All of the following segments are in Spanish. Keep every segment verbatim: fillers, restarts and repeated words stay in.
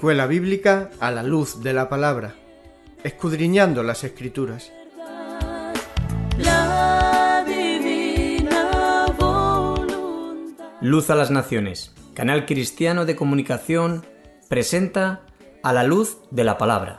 Escuela Bíblica a la luz de la palabra, escudriñando las Escrituras. La divina voluntad. Luz a las Naciones, canal cristiano de comunicación, presenta A la luz de la palabra.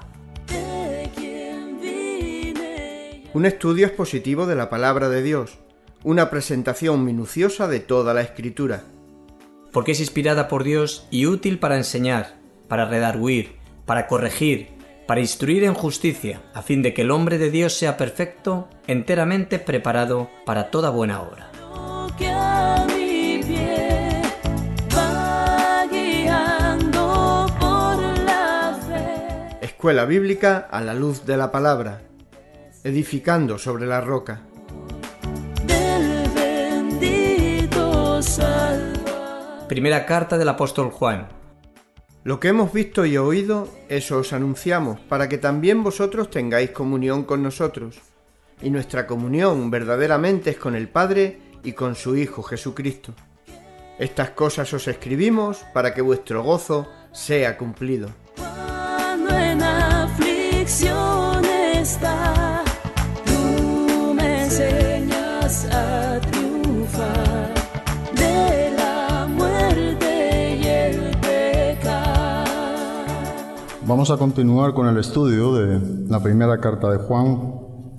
Un estudio expositivo de la palabra de Dios, una presentación minuciosa de toda la Escritura. Porque es inspirada por Dios y útil para enseñar, para redarguir, para corregir, para instruir en justicia, a fin de que el hombre de Dios sea perfecto, enteramente preparado para toda buena obra. Que a mi pie va guiando por la fe. Escuela Bíblica a la luz de la palabra, edificando sobre la roca. Del bendito Salvador. Primera carta del apóstol Juan. Lo que hemos visto y oído, eso os anunciamos, para que también vosotros tengáis comunión con nosotros. Y nuestra comunión verdaderamente es con el Padre y con su Hijo Jesucristo. Estas cosas os escribimos para que vuestro gozo sea cumplido. Cuando en aflicción está, tú me enseñas a triunfar de la muerte y el pecado. Vamos a continuar con el estudio de la primera carta de Juan,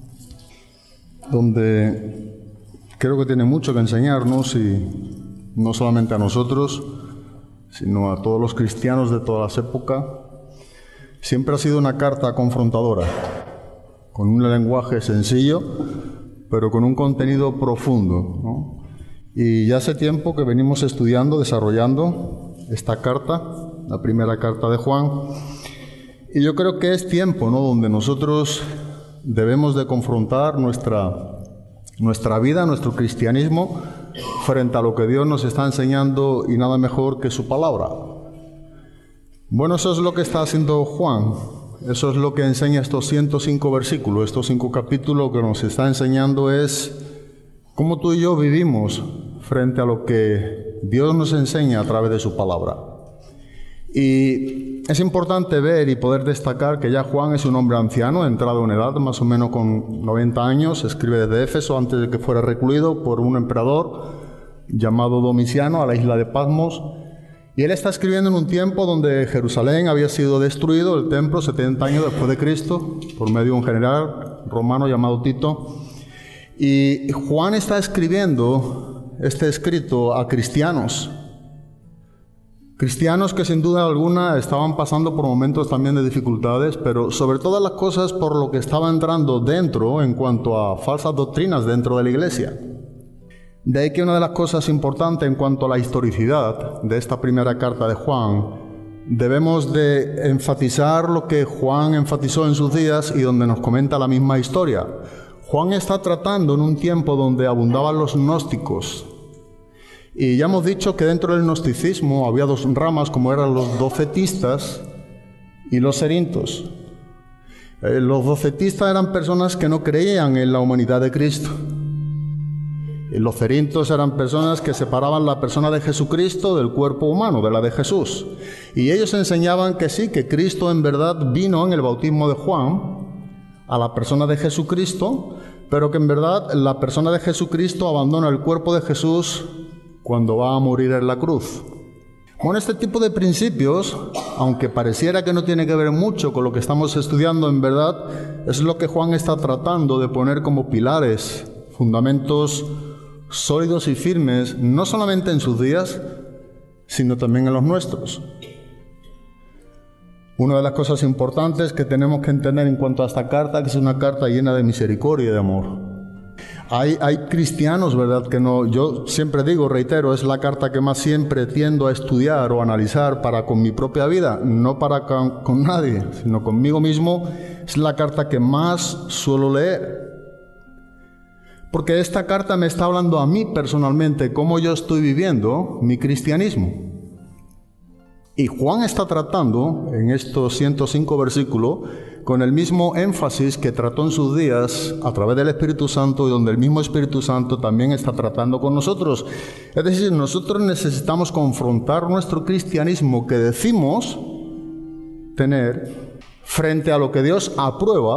donde creo que tiene mucho que enseñarnos, y no solamente a nosotros, sino a todos los cristianos de todas las épocas. Siempre ha sido una carta confrontadora, con un lenguaje sencillo, pero con un contenido profundo, ¿no? Y ya hace tiempo que venimos estudiando, desarrollando esta carta, la primera carta de Juan, y yo creo que es tiempo, ¿no?, donde nosotros debemos de confrontar nuestra, nuestra vida, nuestro cristianismo, frente a lo que Dios nos está enseñando, y nada mejor que su palabra. Bueno, eso es lo que está haciendo Juan, eso es lo que enseña estos ciento cinco versículos, estos cinco capítulos. Que nos está enseñando es cómo tú y yo vivimos frente a lo que Dios nos enseña a través de su palabra. Y es importante ver y poder destacar que ya Juan es un hombre anciano, entrado en edad, más o menos con noventa años, escribe desde Éfeso antes de que fuera recluido por un emperador llamado Domiciano a la isla de Patmos. Y él está escribiendo en un tiempo donde Jerusalén había sido destruido, el templo, setenta años después de Cristo, por medio de un general romano llamado Tito. Y Juan está escribiendo este escrito a cristianos, cristianos que sin duda alguna estaban pasando por momentos también de dificultades, pero sobre todas las cosas por lo que estaba entrando dentro en cuanto a falsas doctrinas dentro de la iglesia. De ahí que una de las cosas importantes en cuanto a la historicidad de esta primera carta de Juan, debemos de enfatizar lo que Juan enfatizó en sus días y donde nos comenta la misma historia. Juan está tratando en un tiempo donde abundaban los gnósticos. Y ya hemos dicho que dentro del gnosticismo había dos ramas, como eran los docetistas y los cerintos. Eh, los docetistas eran personas que no creían en la humanidad de Cristo. Y los cerintos eran personas que separaban la persona de Jesucristo del cuerpo humano, de la de Jesús. Y ellos enseñaban que sí, que Cristo en verdad vino en el bautismo de Juan a la persona de Jesucristo, pero que en verdad la persona de Jesucristo abandona el cuerpo de Jesús cuando va a morir en la cruz. Con este tipo de principios, aunque pareciera que no tiene que ver mucho con lo que estamos estudiando, en verdad es lo que Juan está tratando de poner como pilares, fundamentos sólidos y firmes, no solamente en sus días, sino también en los nuestros. Una de las cosas importantes que tenemos que entender en cuanto a esta carta, que es una carta llena de misericordia y de amor. Hay, hay cristianos, ¿verdad?, que no, yo siempre digo, reitero, es la carta que más siempre tiendo a estudiar o analizar para con mi propia vida, no para con, con nadie, sino conmigo mismo. Es la carta que más suelo leer. Porque esta carta me está hablando a mí personalmente cómo yo estoy viviendo mi cristianismo. Y Juan está tratando en estos ciento cinco versículos con el mismo énfasis que trató en sus días a través del Espíritu Santo, y donde el mismo Espíritu Santo también está tratando con nosotros. Es decir, nosotros necesitamos confrontar nuestro cristianismo que decimos tener frente a lo que Dios aprueba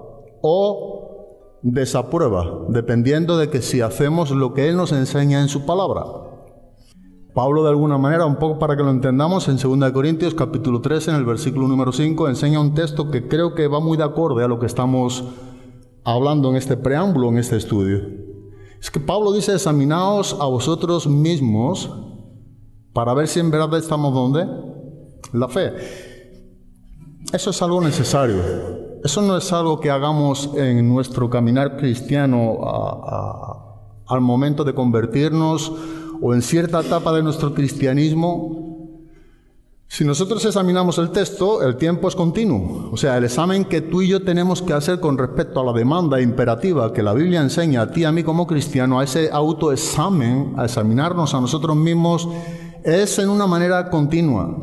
o desaprueba, dependiendo de que si hacemos lo que Él nos enseña en su palabra. Pablo, de alguna manera, un poco para que lo entendamos, en segunda de Corintios capítulo trece, en el versículo número cinco, enseña un texto que creo que va muy de acorde a lo que estamos hablando en este preámbulo, en este estudio. Es que Pablo dice: examinaos a vosotros mismos para ver si en verdad estamos donde la fe. Eso es algo necesario. Eso no es algo que hagamos en nuestro caminar cristiano a, a, al momento de convertirnos o en cierta etapa de nuestro cristianismo. Si nosotros examinamos el texto, el tiempo es continuo. O sea, el examen que tú y yo tenemos que hacer con respecto a la demanda imperativa que la Biblia enseña a ti y a mí como cristiano, a ese autoexamen, a examinarnos a nosotros mismos, es en una manera continua.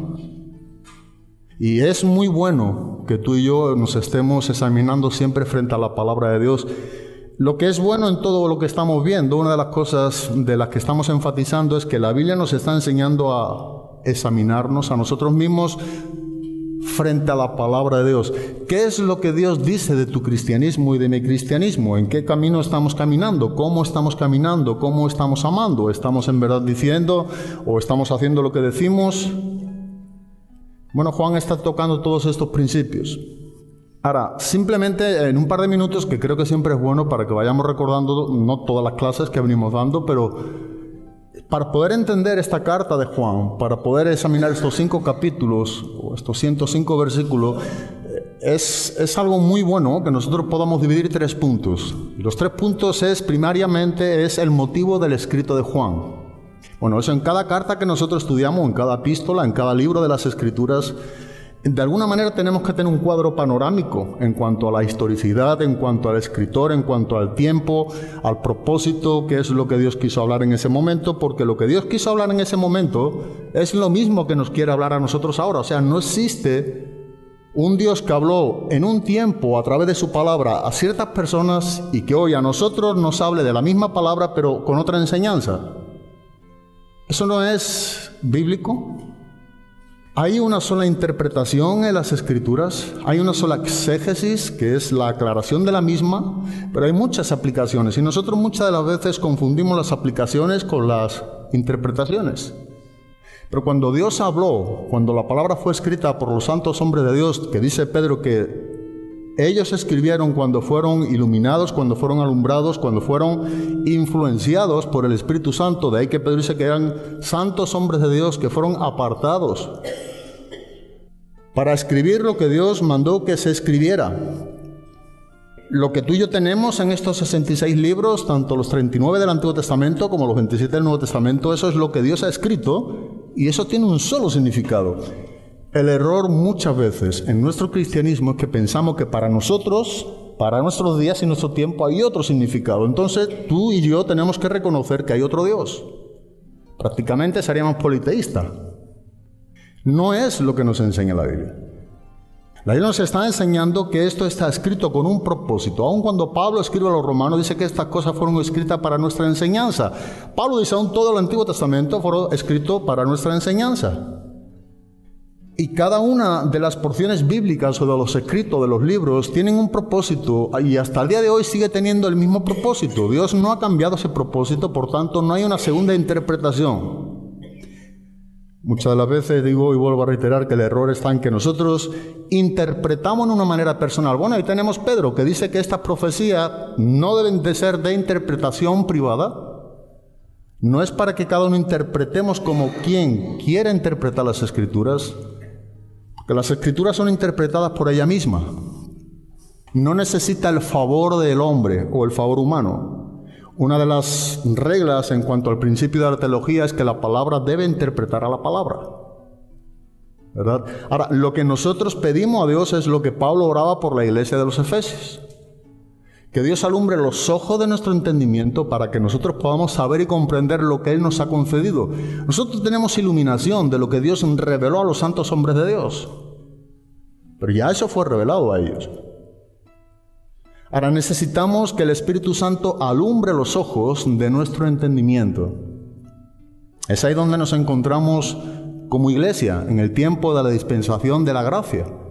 Y es muy bueno que tú y yo nos estemos examinando siempre frente a la palabra de Dios. Lo que es bueno en todo lo que estamos viendo, una de las cosas de las que estamos enfatizando es que la Biblia nos está enseñando a examinarnos a nosotros mismos frente a la palabra de Dios. ¿Qué es lo que Dios dice de tu cristianismo y de mi cristianismo? ¿En qué camino estamos caminando? ¿Cómo estamos caminando? ¿Cómo estamos amando? ¿Estamos en verdad diciendo o estamos haciendo lo que decimos? Bueno, Juan está tocando todos estos principios. Ahora, simplemente en un par de minutos, que creo que siempre es bueno para que vayamos recordando, no todas las clases que venimos dando, pero para poder entender esta carta de Juan, para poder examinar estos cinco capítulos, o estos ciento cinco versículos, es, es algo muy bueno que nosotros podamos dividir tres puntos. Y los tres puntos es, primariamente, es el motivo del escrito de Juan. Bueno, eso en cada carta que nosotros estudiamos, en cada epístola, en cada libro de las Escrituras, de alguna manera tenemos que tener un cuadro panorámico en cuanto a la historicidad, en cuanto al escritor, en cuanto al tiempo, al propósito, qué es lo que Dios quiso hablar en ese momento, porque lo que Dios quiso hablar en ese momento es lo mismo que nos quiere hablar a nosotros ahora. O sea, no existe un Dios que habló en un tiempo a través de su palabra a ciertas personas y que hoy a nosotros nos hable de la misma palabra pero con otra enseñanza. ¿Eso no es bíblico? Hay una sola interpretación en las Escrituras, hay una sola exégesis, que es la aclaración de la misma, pero hay muchas aplicaciones y nosotros muchas de las veces confundimos las aplicaciones con las interpretaciones. Pero cuando Dios habló, cuando la palabra fue escrita por los santos hombres de Dios, que dice Pedro que ellos escribieron cuando fueron iluminados, cuando fueron alumbrados, cuando fueron influenciados por el Espíritu Santo. De ahí que Pedro dice que eran santos hombres de Dios que fueron apartados para escribir lo que Dios mandó que se escribiera. Lo que tú y yo tenemos en estos sesenta y seis libros, tanto los treinta y nueve del Antiguo Testamento como los veintisiete del Nuevo Testamento, eso es lo que Dios ha escrito y eso tiene un solo significado. El error muchas veces en nuestro cristianismo es que pensamos que para nosotros, para nuestros días y nuestro tiempo hay otro significado. Entonces tú y yo tenemos que reconocer que hay otro Dios. Prácticamente seríamos politeístas. No es lo que nos enseña la Biblia. La Biblia nos está enseñando que esto está escrito con un propósito. Aun cuando Pablo escribe a los romanos, dice que estas cosas fueron escritas para nuestra enseñanza. Pablo dice, aún todo el Antiguo Testamento fue escrito para nuestra enseñanza. Y cada una de las porciones bíblicas o de los escritos de los libros tienen un propósito y hasta el día de hoy sigue teniendo el mismo propósito. Dios no ha cambiado ese propósito, por tanto no hay una segunda interpretación. Muchas de las veces digo y vuelvo a reiterar que el error está en que nosotros interpretamos de una manera personal. Bueno, ahí tenemos Pedro que dice que estas profecías no deben de ser de interpretación privada. No es para que cada uno interpretemos como quien quiera interpretar las Escrituras, porque las Escrituras son interpretadas por ella misma. No necesita el favor del hombre o el favor humano. Una de las reglas en cuanto al principio de la teología es que la palabra debe interpretar a la palabra, ¿verdad? Ahora, lo que nosotros pedimos a Dios es lo que Pablo oraba por la iglesia de los Efesios. Que Dios alumbre los ojos de nuestro entendimiento para que nosotros podamos saber y comprender lo que Él nos ha concedido. Nosotros tenemos iluminación de lo que Dios reveló a los santos hombres de Dios. Pero ya eso fue revelado a ellos. Ahora necesitamos que el Espíritu Santo alumbre los ojos de nuestro entendimiento. Es ahí donde nos encontramos como iglesia, en el tiempo de la dispensación de la gracia.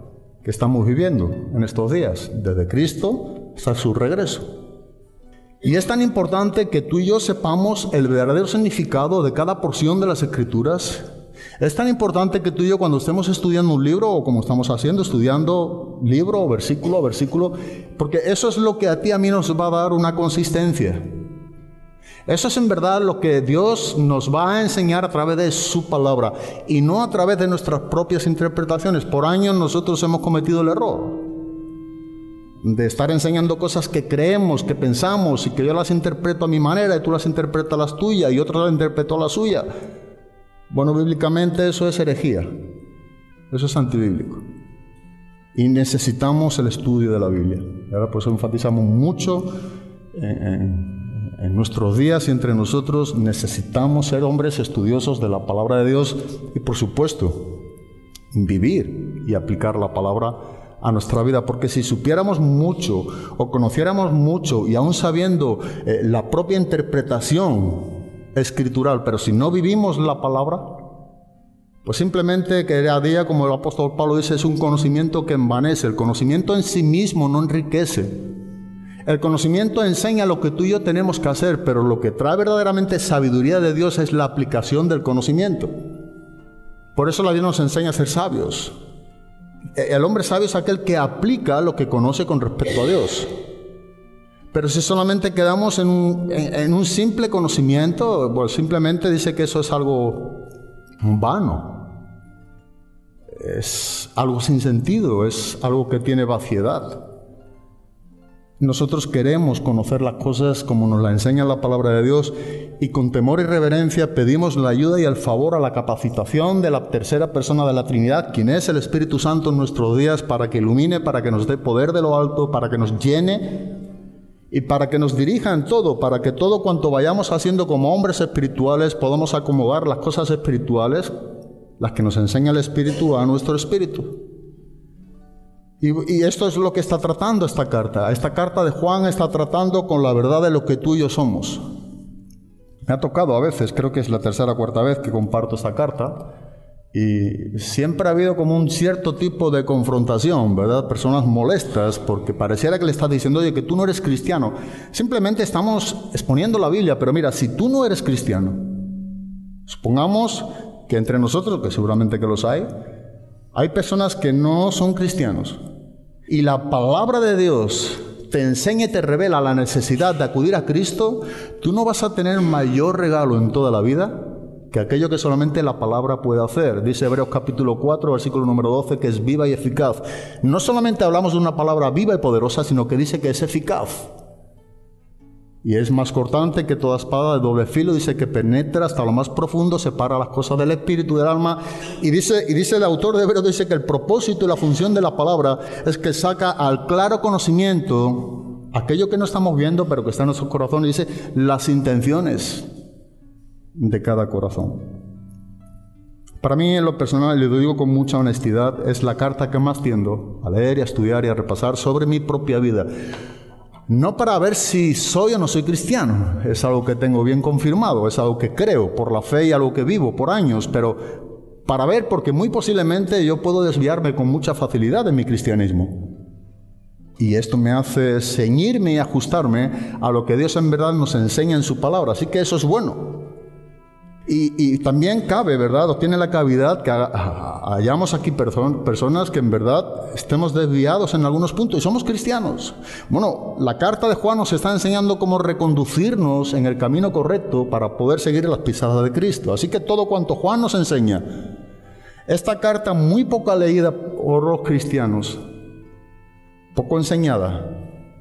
que estamos viviendo en estos días, desde Cristo hasta su regreso. Y es tan importante que tú y yo sepamos el verdadero significado de cada porción de las Escrituras. Es tan importante que tú y yo, cuando estemos estudiando un libro, o como estamos haciendo, estudiando libro o versículo a versículo, porque eso es lo que a ti y a mí nos va a dar una consistencia. Eso es en verdad lo que Dios nos va a enseñar a través de su palabra y no a través de nuestras propias interpretaciones. Por años nosotros hemos cometido el error de estar enseñando cosas que creemos, que pensamos, y que yo las interpreto a mi manera y tú las interpretas a las tuyas y otro las interpretó a la suya. Bueno, bíblicamente eso es herejía, eso es antibíblico. Y necesitamos el estudio de la Biblia. Y ahora por eso enfatizamos mucho en, en, en nuestros días y entre nosotros. Necesitamos ser hombres estudiosos de la palabra de Dios y, por supuesto, vivir y aplicar la palabra a nuestra vida, porque si supiéramos mucho o conociéramos mucho y aún sabiendo eh, la propia interpretación escritural, pero si no vivimos la palabra, pues simplemente que a día, como el apóstol Pablo dice, es un conocimiento que envanece. El conocimiento en sí mismo no enriquece. El conocimiento enseña lo que tú y yo tenemos que hacer, pero lo que trae verdaderamente sabiduría de Dios es la aplicación del conocimiento. Por eso la Biblia nos enseña a ser sabios. El hombre sabio es aquel que aplica lo que conoce con respecto a Dios. Pero si solamente quedamos en un, en, en un simple conocimiento, pues simplemente dice que eso es algo vano. Es algo sin sentido, es algo que tiene vaciedad. Nosotros queremos conocer las cosas como nos la enseña la palabra de Dios, y con temor y reverencia pedimos la ayuda y el favor a la capacitación de la tercera persona de la Trinidad, quien es el Espíritu Santo en nuestros días, para que ilumine, para que nos dé poder de lo alto, para que nos llene y para que nos dirija en todo, para que todo cuanto vayamos haciendo como hombres espirituales podamos acomodar las cosas espirituales, las que nos enseña el Espíritu, a nuestro espíritu. Y, y esto es lo que está tratando esta carta. Esta carta de Juan está tratando con la verdad de lo que tú y yo somos. Me ha tocado a veces, creo que es la tercera o cuarta vez que comparto esta carta, y siempre ha habido como un cierto tipo de confrontación, ¿verdad? Personas molestas porque pareciera que le estás diciendo, oye, que tú no eres cristiano. Simplemente estamos exponiendo la Biblia, pero mira, si tú no eres cristiano, supongamos que entre nosotros, que seguramente que los hay, hay personas que no son cristianos, y la palabra de Dios te enseña y te revela la necesidad de acudir a Cristo, tú no vas a tener mayor regalo en toda la vida que aquello que solamente la palabra puede hacer. Dice Hebreos capítulo cuatro, versículo número doce, que es viva y eficaz. No solamente hablamos de una palabra viva y poderosa, sino que dice que es eficaz. Y es más cortante que toda espada de doble filo, dice que penetra hasta lo más profundo, separa las cosas del espíritu y del alma. Y dice, y dice el autor de Hebreos, dice que el propósito y la función de la palabra es que saca al claro conocimiento aquello que no estamos viendo, pero que está en nuestro corazón, y dice las intenciones de cada corazón. Para mí, en lo personal, y lo digo con mucha honestidad, es la carta que más tiendo a leer y a estudiar y a repasar sobre mi propia vida. No para ver si soy o no soy cristiano, es algo que tengo bien confirmado, es algo que creo por la fe y algo que vivo por años, pero para ver, porque muy posiblemente yo puedo desviarme con mucha facilidad de mi cristianismo. Y esto me hace ceñirme y ajustarme a lo que Dios en verdad nos enseña en su palabra, así que eso es bueno. Y, y también cabe, ¿verdad? O tiene la cavidad que hayamos aquí perso- personas que en verdad estemos desviados en algunos puntos y somos cristianos. Bueno, la carta de Juan nos está enseñando cómo reconducirnos en el camino correcto para poder seguir las pisadas de Cristo. Así que todo cuanto Juan nos enseña, esta carta muy poco leída por los cristianos, poco enseñada,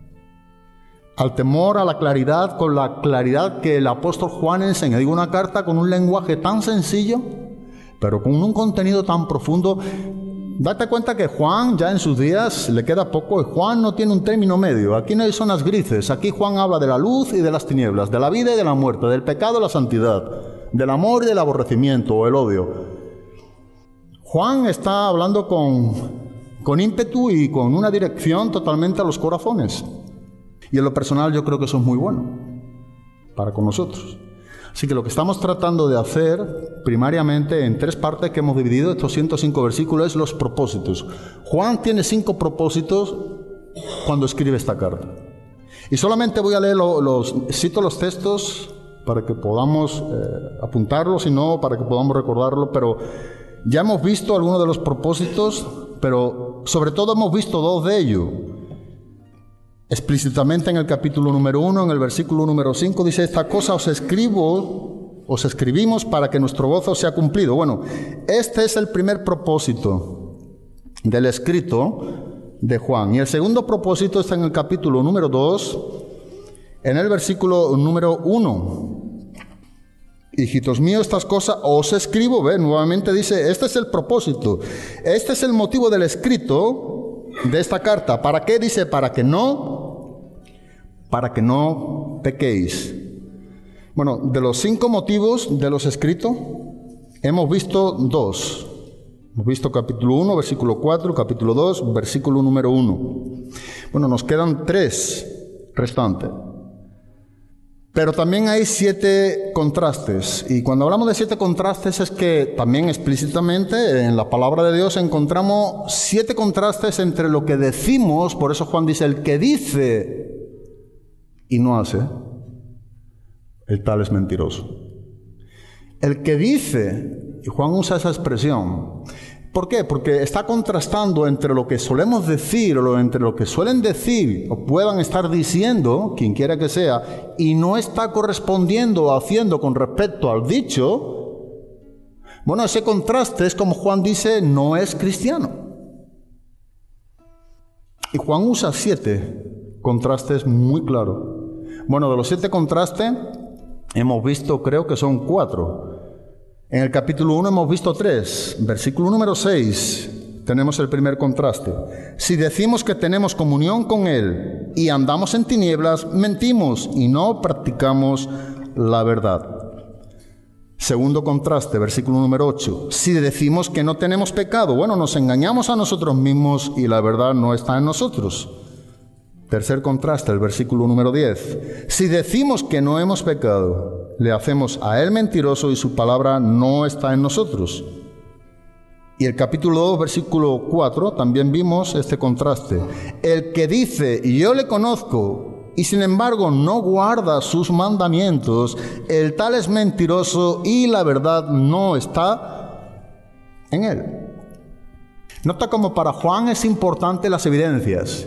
al temor a la claridad, con la claridad que el apóstol Juan enseña. Digo, una carta con un lenguaje tan sencillo, pero con un contenido tan profundo. Date cuenta que Juan ya en sus días le queda poco, y Juan no tiene un término medio. Aquí no hay zonas grises. Aquí Juan habla de la luz y de las tinieblas, de la vida y de la muerte, del pecado y la santidad, del amor y del aborrecimiento o el odio. Juan está hablando con, con ímpetu y con una dirección totalmente a los corazones. Y en lo personal yo creo que eso es muy bueno para con nosotros. Así que lo que estamos tratando de hacer, primariamente en tres partes que hemos dividido estos ciento cinco versículos, es los propósitos. Juan tiene cinco propósitos cuando escribe esta carta. Y solamente voy a leer los, los cito los textos para que podamos eh, apuntarlos, y no para que podamos recordarlo, pero ya hemos visto algunos de los propósitos, pero sobre todo hemos visto dos de ellos. Explícitamente en el capítulo número uno, en el versículo número cinco, dice: esta cosa os escribo, os escribimos para que nuestro gozo sea cumplido. Bueno, este es el primer propósito del escrito de Juan. Y el segundo propósito está en el capítulo número dos, en el versículo número uno. Hijitos míos, estas cosas os escribo. Ve, nuevamente dice, este es el propósito. Este es el motivo del escrito de esta carta. ¿Para qué? Dice, para que no, para que no pequéis. Bueno, de los cinco motivos de los escritos, hemos visto dos. Hemos visto capítulo uno, versículo cuatro, capítulo dos, versículo número uno. Bueno, nos quedan tres restantes. Pero también hay siete contrastes. Y cuando hablamos de siete contrastes es que también explícitamente en la palabra de Dios encontramos siete contrastes entre lo que decimos. Por eso Juan dice, el que dice y no hace, el tal es mentiroso. El que dice, y Juan usa esa expresión, ¿por qué? Porque está contrastando entre lo que solemos decir o entre lo que suelen decir o puedan estar diciendo, quien quiera que sea, y no está correspondiendo o haciendo con respecto al dicho. Bueno, ese contraste es, como Juan dice, no es cristiano. Y Juan usa siete contrastes muy claros. Bueno, de los siete contrastes hemos visto, creo que son cuatro. En el capítulo uno hemos visto tres. Versículo número seis, tenemos el primer contraste. Si decimos que tenemos comunión con Él y andamos en tinieblas, mentimos y no practicamos la verdad. Segundo contraste, versículo número ocho. Si decimos que no tenemos pecado, bueno, nos engañamos a nosotros mismos y la verdad no está en nosotros. Tercer contraste, el versículo número diez. Si decimos que no hemos pecado, le hacemos a Él mentiroso y su palabra no está en nosotros. Y el capítulo dos, versículo cuatro, también vimos este contraste. El que dice, yo le conozco, y sin embargo no guarda sus mandamientos, el tal es mentiroso y la verdad no está en él. Nota cómo para Juan es importante las evidencias.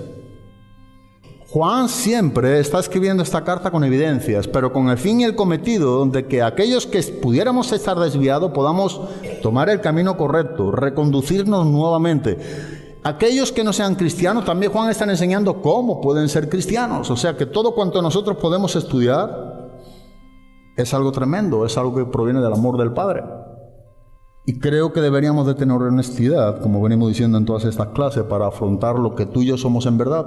Juan siempre está escribiendo esta carta con evidencias, pero con el fin y el cometido de que aquellos que pudiéramos estar desviados podamos tomar el camino correcto, reconducirnos nuevamente. Aquellos que no sean cristianos, también Juan está enseñando cómo pueden ser cristianos. O sea que todo cuanto nosotros podemos estudiar es algo tremendo, es algo que proviene del amor del Padre. Y creo que deberíamos de tener honestidad, como venimos diciendo en todas estas clases, para afrontar lo que tú y yo somos en verdad.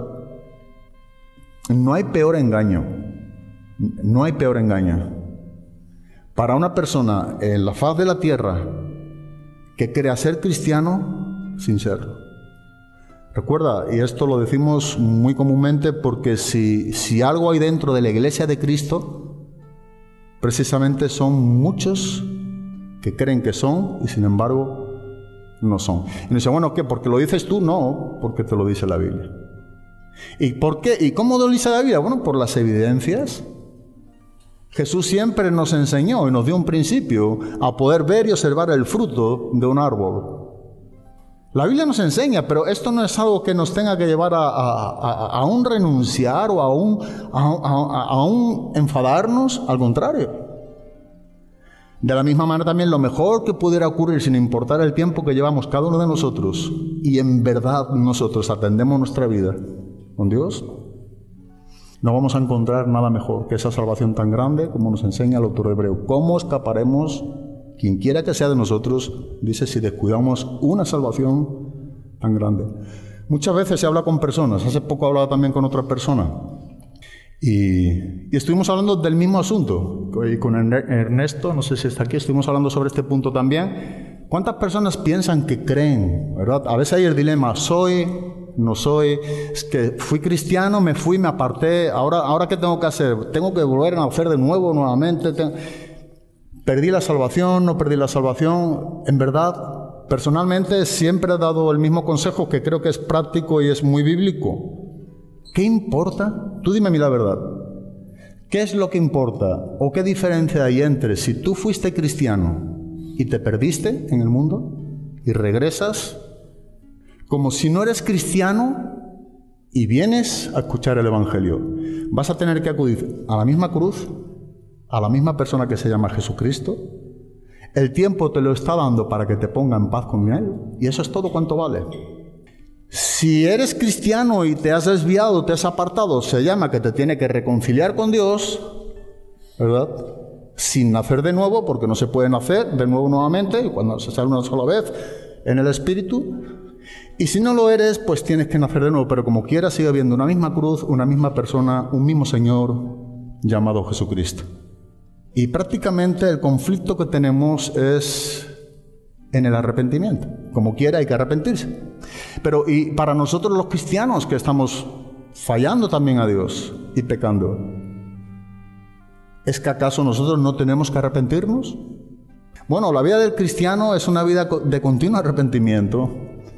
No hay peor engaño, no hay peor engaño para una persona en la faz de la tierra que crea ser cristiano sin serlo. Recuerda, y esto lo decimos muy comúnmente, porque si, si algo hay dentro de la iglesia de Cristo, precisamente son muchos que creen que son y sin embargo no son. Y nos dice, bueno, ¿qué? ¿Porque lo dices tú? No, porque te lo dice la Biblia. ¿Y por qué? ¿Y cómo lo dice la Biblia? Bueno, por las evidencias. Jesús siempre nos enseñó y nos dio un principio a poder ver y observar el fruto de un árbol. La Biblia nos enseña, pero esto no es algo que nos tenga que llevar a, a, a, a un renunciar o a un, a, a, a un enfadarnos, al contrario. De la misma manera también lo mejor que pudiera ocurrir, sin importar el tiempo que llevamos cada uno de nosotros, y en verdad nosotros atendemos nuestra vida con Dios, no vamos a encontrar nada mejor que esa salvación tan grande como nos enseña el autor hebreo. ¿Cómo escaparemos, quien quiera que sea de nosotros, dice, si descuidamos una salvación tan grande? Muchas veces se habla con personas, hace poco hablaba también con otra persona, y, y estuvimos hablando del mismo asunto, y con Ernesto, no sé si está aquí, estuvimos hablando sobre este punto también. ¿Cuántas personas piensan que creen, verdad? A veces hay el dilema, soy... no soy, es que fui cristiano, me fui, me aparté, ahora, ahora ¿qué tengo que hacer? ¿Tengo que volver a nacer de nuevo, nuevamente? ¿Perdí la salvación? ¿No perdí la salvación? En verdad, personalmente siempre he dado el mismo consejo que creo que es práctico y es muy bíblico. ¿Qué importa? Tú dime a mí la verdad. ¿Qué es lo que importa o qué diferencia hay entre si tú fuiste cristiano y te perdiste en el mundo y regresas como si no eres cristiano y vienes a escuchar el Evangelio? Vas a tener que acudir a la misma cruz, a la misma persona que se llama Jesucristo. El tiempo te lo está dando para que te ponga en paz con Él y eso es todo cuanto vale. Si eres cristiano y te has desviado, te has apartado, se llama que te tiene que reconciliar con Dios, ¿verdad? Sin nacer de nuevo, porque no se puede nacer de nuevo nuevamente, cuando se sale una sola vez en el Espíritu. Y si no lo eres, pues tienes que nacer de nuevo, pero como quieras sigue habiendo una misma cruz, una misma persona, un mismo Señor llamado Jesucristo. Y prácticamente el conflicto que tenemos es en el arrepentimiento. Como quiera hay que arrepentirse. Pero y para nosotros los cristianos que estamos fallando también a Dios y pecando, ¿es que acaso nosotros no tenemos que arrepentirnos? Bueno, la vida del cristiano es una vida de continuo arrepentimiento.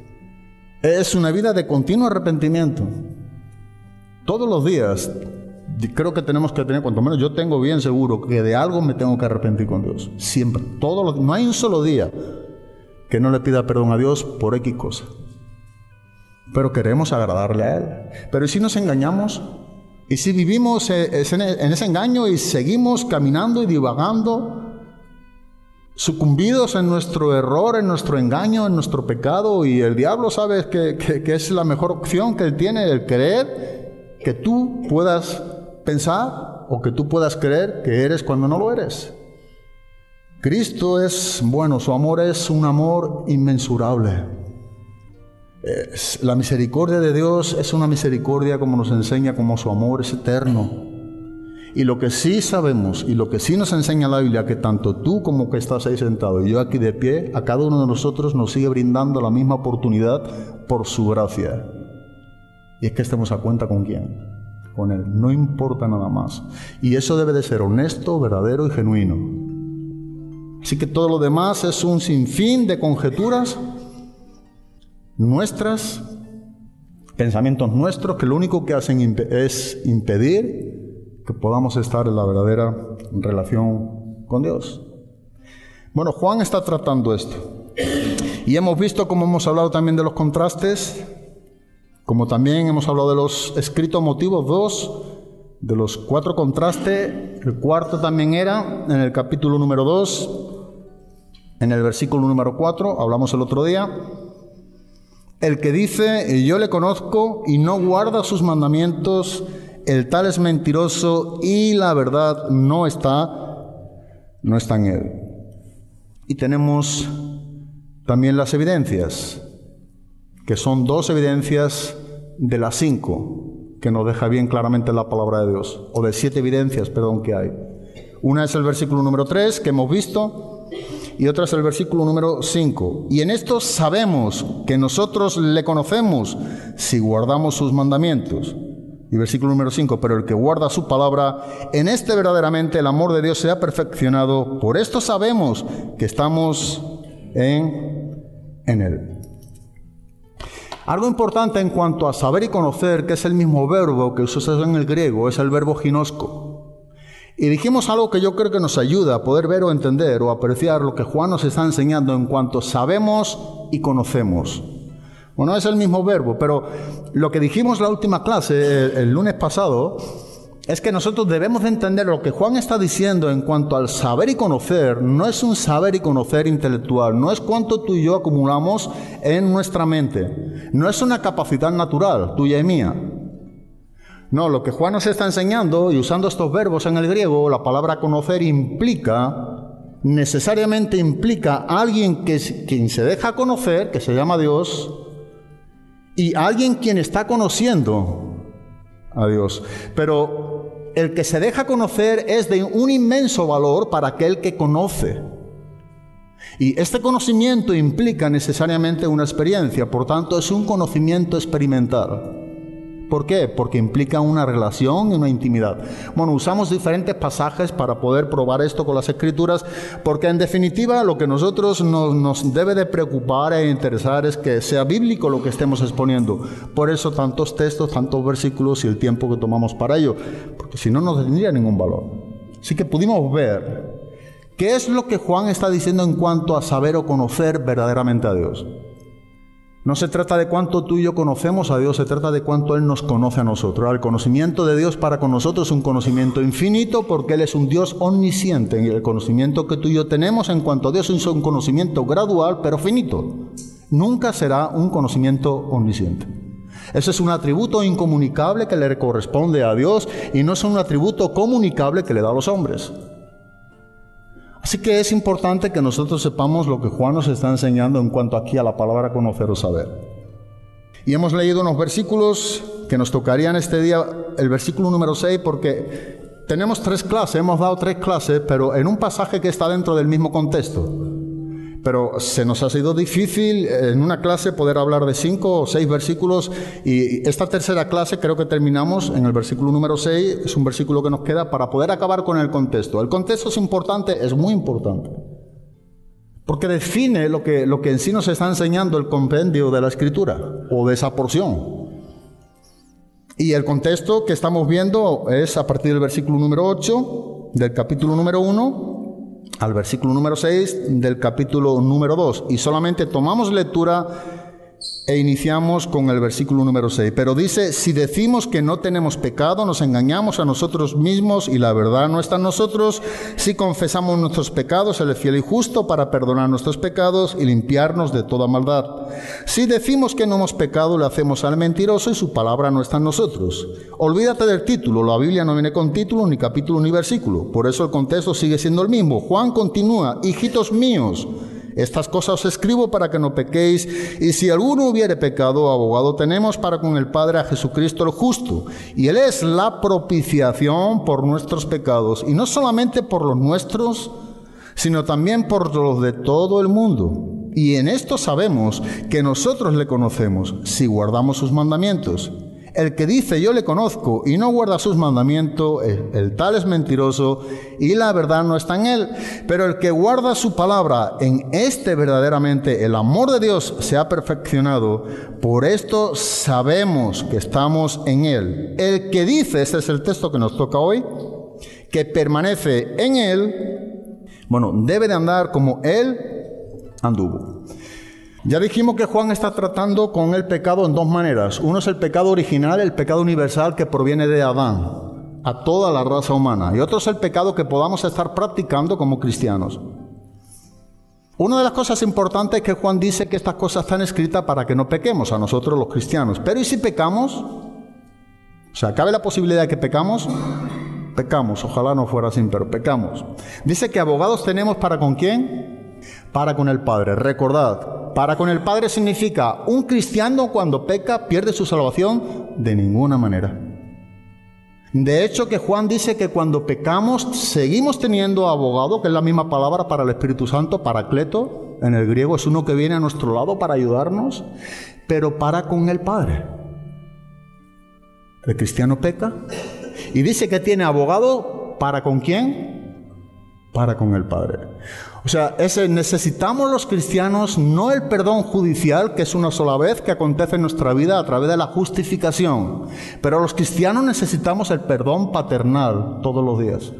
Es una vida de continuo arrepentimiento. Todos los días creo que tenemos que tener, cuanto menos yo tengo bien seguro que de algo me tengo que arrepentir con Dios. Siempre, todos los, no hay un solo día que no le pida perdón a Dios por X cosa. Pero queremos agradarle a Él. Pero ¿y si nos engañamos? ¿Y si vivimos en ese engaño y seguimos caminando y divagando, sucumbidos en nuestro error, en nuestro engaño, en nuestro pecado? Y el diablo sabe que, que, que es la mejor opción que él tiene, el creer que tú puedas pensar o que tú puedas creer que eres cuando no lo eres. Cristo es bueno, su amor es un amor inmensurable. Es, la misericordia de Dios es una misericordia, como nos enseña, como su amor es eterno. Y lo que sí sabemos y lo que sí nos enseña la Biblia, que tanto tú como que estás ahí sentado y yo aquí de pie, a cada uno de nosotros nos sigue brindando la misma oportunidad por su gracia. Y es que estemos a cuenta con quién, con Él, no importa nada más. Y eso debe de ser honesto, verdadero y genuino. Así que todo lo demás es un sinfín de conjeturas nuestras, pensamientos nuestros, que lo único que hacen imp- es impedir que podamos estar en la verdadera relación con Dios. Bueno, Juan está tratando esto. Y hemos visto, como hemos hablado también de los contrastes, como también hemos hablado de los escritos motivos, dos de los cuatro contrastes. El cuarto también era en el capítulo número dos, en el versículo número cuatro, hablamos el otro día. El que dice, yo le conozco y no guarda sus mandamientos, el tal es mentiroso y la verdad no está, no está en él. Y tenemos también las evidencias, que son dos evidencias de las cinco, que nos deja bien claramente la palabra de Dios, o de siete evidencias, perdón, que hay. Una es el versículo número tres, que hemos visto, y otra es el versículo número cinco. Y en esto sabemos que nosotros le conocemos si guardamos sus mandamientos. Y versículo número cinco, pero el que guarda su palabra, en este verdaderamente el amor de Dios se ha perfeccionado. Por esto sabemos que estamos en, en Él. Algo importante en cuanto a saber y conocer, que es el mismo verbo que se usa en el griego, es el verbo ginosco. Y dijimos algo que yo creo que nos ayuda a poder ver o entender o apreciar lo que Juan nos está enseñando en cuanto sabemos y conocemos. Bueno, es el mismo verbo, pero lo que dijimos en la última clase, el, el lunes pasado, es que nosotros debemos de entender lo que Juan está diciendo en cuanto al saber y conocer. No es un saber y conocer intelectual, no es cuánto tú y yo acumulamos en nuestra mente, no es una capacidad natural, tuya y mía. No, lo que Juan nos está enseñando, y usando estos verbos en el griego, la palabra conocer implica, necesariamente implica a alguien que, quien se deja conocer, que se llama Dios, y a alguien quien está conociendo a Dios. Pero el que se deja conocer es de un inmenso valor para aquel que conoce. Y este conocimiento implica necesariamente una experiencia, por tanto es un conocimiento experimental. ¿Por qué? Porque implica una relación y una intimidad. Bueno, usamos diferentes pasajes para poder probar esto con las Escrituras, porque en definitiva lo que nosotros nos, nos debe de preocupar e interesar es que sea bíblico lo que estemos exponiendo. Por eso tantos textos, tantos versículos y el tiempo que tomamos para ello, porque si no, no tendría ningún valor. Así que pudimos ver qué es lo que Juan está diciendo en cuanto a saber o conocer verdaderamente a Dios. No se trata de cuánto tú y yo conocemos a Dios, se trata de cuánto Él nos conoce a nosotros. El conocimiento de Dios para con nosotros es un conocimiento infinito porque Él es un Dios omnisciente. Y el conocimiento que tú y yo tenemos en cuanto a Dios es un conocimiento gradual pero finito. Nunca será un conocimiento omnisciente. Ese es un atributo incomunicable que le corresponde a Dios y no es un atributo comunicable que le da a los hombres. Así que es importante que nosotros sepamos lo que Juan nos está enseñando en cuanto aquí a la palabra conocer o saber. Y hemos leído unos versículos que nos tocarían este día, el versículo número seis, porque tenemos tres clases, hemos dado tres clases, pero en un pasaje que está dentro del mismo contexto. Pero se nos ha sido difícil en una clase poder hablar de cinco o seis versículos y esta tercera clase creo que terminamos en el versículo número seis, es un versículo que nos queda para poder acabar con el contexto. El contexto es importante, es muy importante, porque define lo que, lo que en sí nos está enseñando el compendio de la Escritura o de esa porción. Y el contexto que estamos viendo es a partir del versículo número ocho del capítulo número uno al versículo número seis del capítulo número dos. Y solamente tomamos lectura e iniciamos con el versículo número seis. Pero dice, si decimos que no tenemos pecado, nos engañamos a nosotros mismos y la verdad no está en nosotros. Si confesamos nuestros pecados, Él es fiel y justo para perdonar nuestros pecados y limpiarnos de toda maldad. Si decimos que no hemos pecado, le hacemos al mentiroso y su palabra no está en nosotros. Olvídate del título, la Biblia no viene con título, ni capítulo, ni versículo. Por eso el contexto sigue siendo el mismo. Juan continúa, hijitos míos, estas cosas os escribo para que no pequéis, y si alguno hubiere pecado, abogado tenemos para con el Padre a Jesucristo el justo, y Él es la propiciación por nuestros pecados, y no solamente por los nuestros, sino también por los de todo el mundo. Y en esto sabemos que nosotros le conocemos, si guardamos sus mandamientos. El que dice yo le conozco y no guarda sus mandamientos, el, el tal es mentiroso y la verdad no está en él. Pero el que guarda su palabra, en este verdaderamente el amor de Dios se ha perfeccionado. Por esto sabemos que estamos en él. El que dice, este es el texto que nos toca hoy, que permanece en él, bueno, debe de andar como él anduvo. Ya dijimos que Juan está tratando con el pecado en dos maneras. Uno es el pecado original, el pecado universal que proviene de Adán, a toda la raza humana. Y otro es el pecado que podamos estar practicando como cristianos. Una de las cosas importantes es que Juan dice que estas cosas están escritas para que no pequemos a nosotros los cristianos. Pero ¿y si pecamos? O sea, ¿cabe la posibilidad de que pecamos? Pecamos, ojalá no fuera así, pero pecamos. Dice que abogados tenemos para ¿con quién? Para con el Padre. Recordad, para con el Padre significa un cristiano cuando peca pierde su salvación de ninguna manera. De hecho, que Juan dice que cuando pecamos seguimos teniendo abogado, que es la misma palabra para el Espíritu Santo, paracleto, en el griego es uno que viene a nuestro lado para ayudarnos, pero para con el Padre. El cristiano peca y dice que tiene abogado para ¿con quién? Para con el Padre. O sea, ese, necesitamos los cristianos no el perdón judicial, que es una sola vez que acontece en nuestra vida a través de la justificación, pero los cristianos necesitamos el perdón paternal todos los días.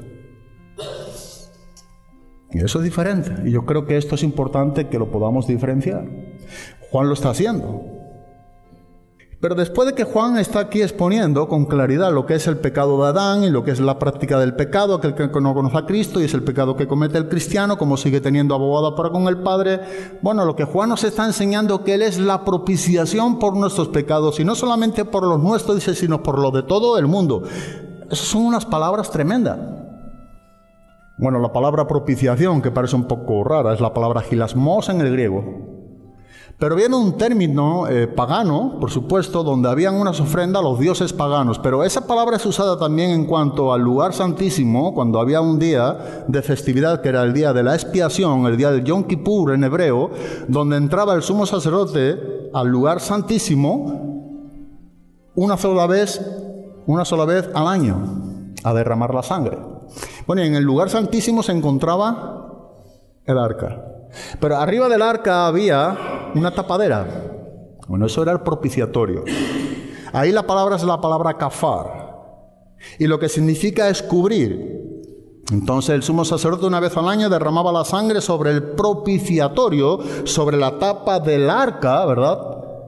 Y eso es diferente, y yo creo que esto es importante que lo podamos diferenciar. Juan lo está haciendo. Pero después de que Juan está aquí exponiendo con claridad lo que es el pecado de Adán y lo que es la práctica del pecado, aquel que no conoce a Cristo, y es el pecado que comete el cristiano, como sigue teniendo abogado para con el Padre, bueno, lo que Juan nos está enseñando que Él es la propiciación por nuestros pecados, y no solamente por los nuestros, dice, sino por los de todo el mundo. Esas son unas palabras tremendas. Bueno, la palabra propiciación, que parece un poco rara, es la palabra hilasmos en el griego. Pero viene un término eh, pagano, por supuesto, donde habían unas ofrendas a los dioses paganos. Pero esa palabra es usada también en cuanto al lugar santísimo, cuando había un día de festividad que era el día de la expiación, el día del Yom Kippur en hebreo, donde entraba el sumo sacerdote al lugar santísimo una sola vez, una sola vez al año a derramar la sangre. Bueno, y en el lugar santísimo se encontraba el arca. Pero arriba del arca había una tapadera. Bueno, eso era el propiciatorio. Ahí la palabra es la palabra kafar. Y lo que significa es cubrir. Entonces el sumo sacerdote una vez al año derramaba la sangre sobre el propiciatorio, sobre la tapa del arca, ¿verdad?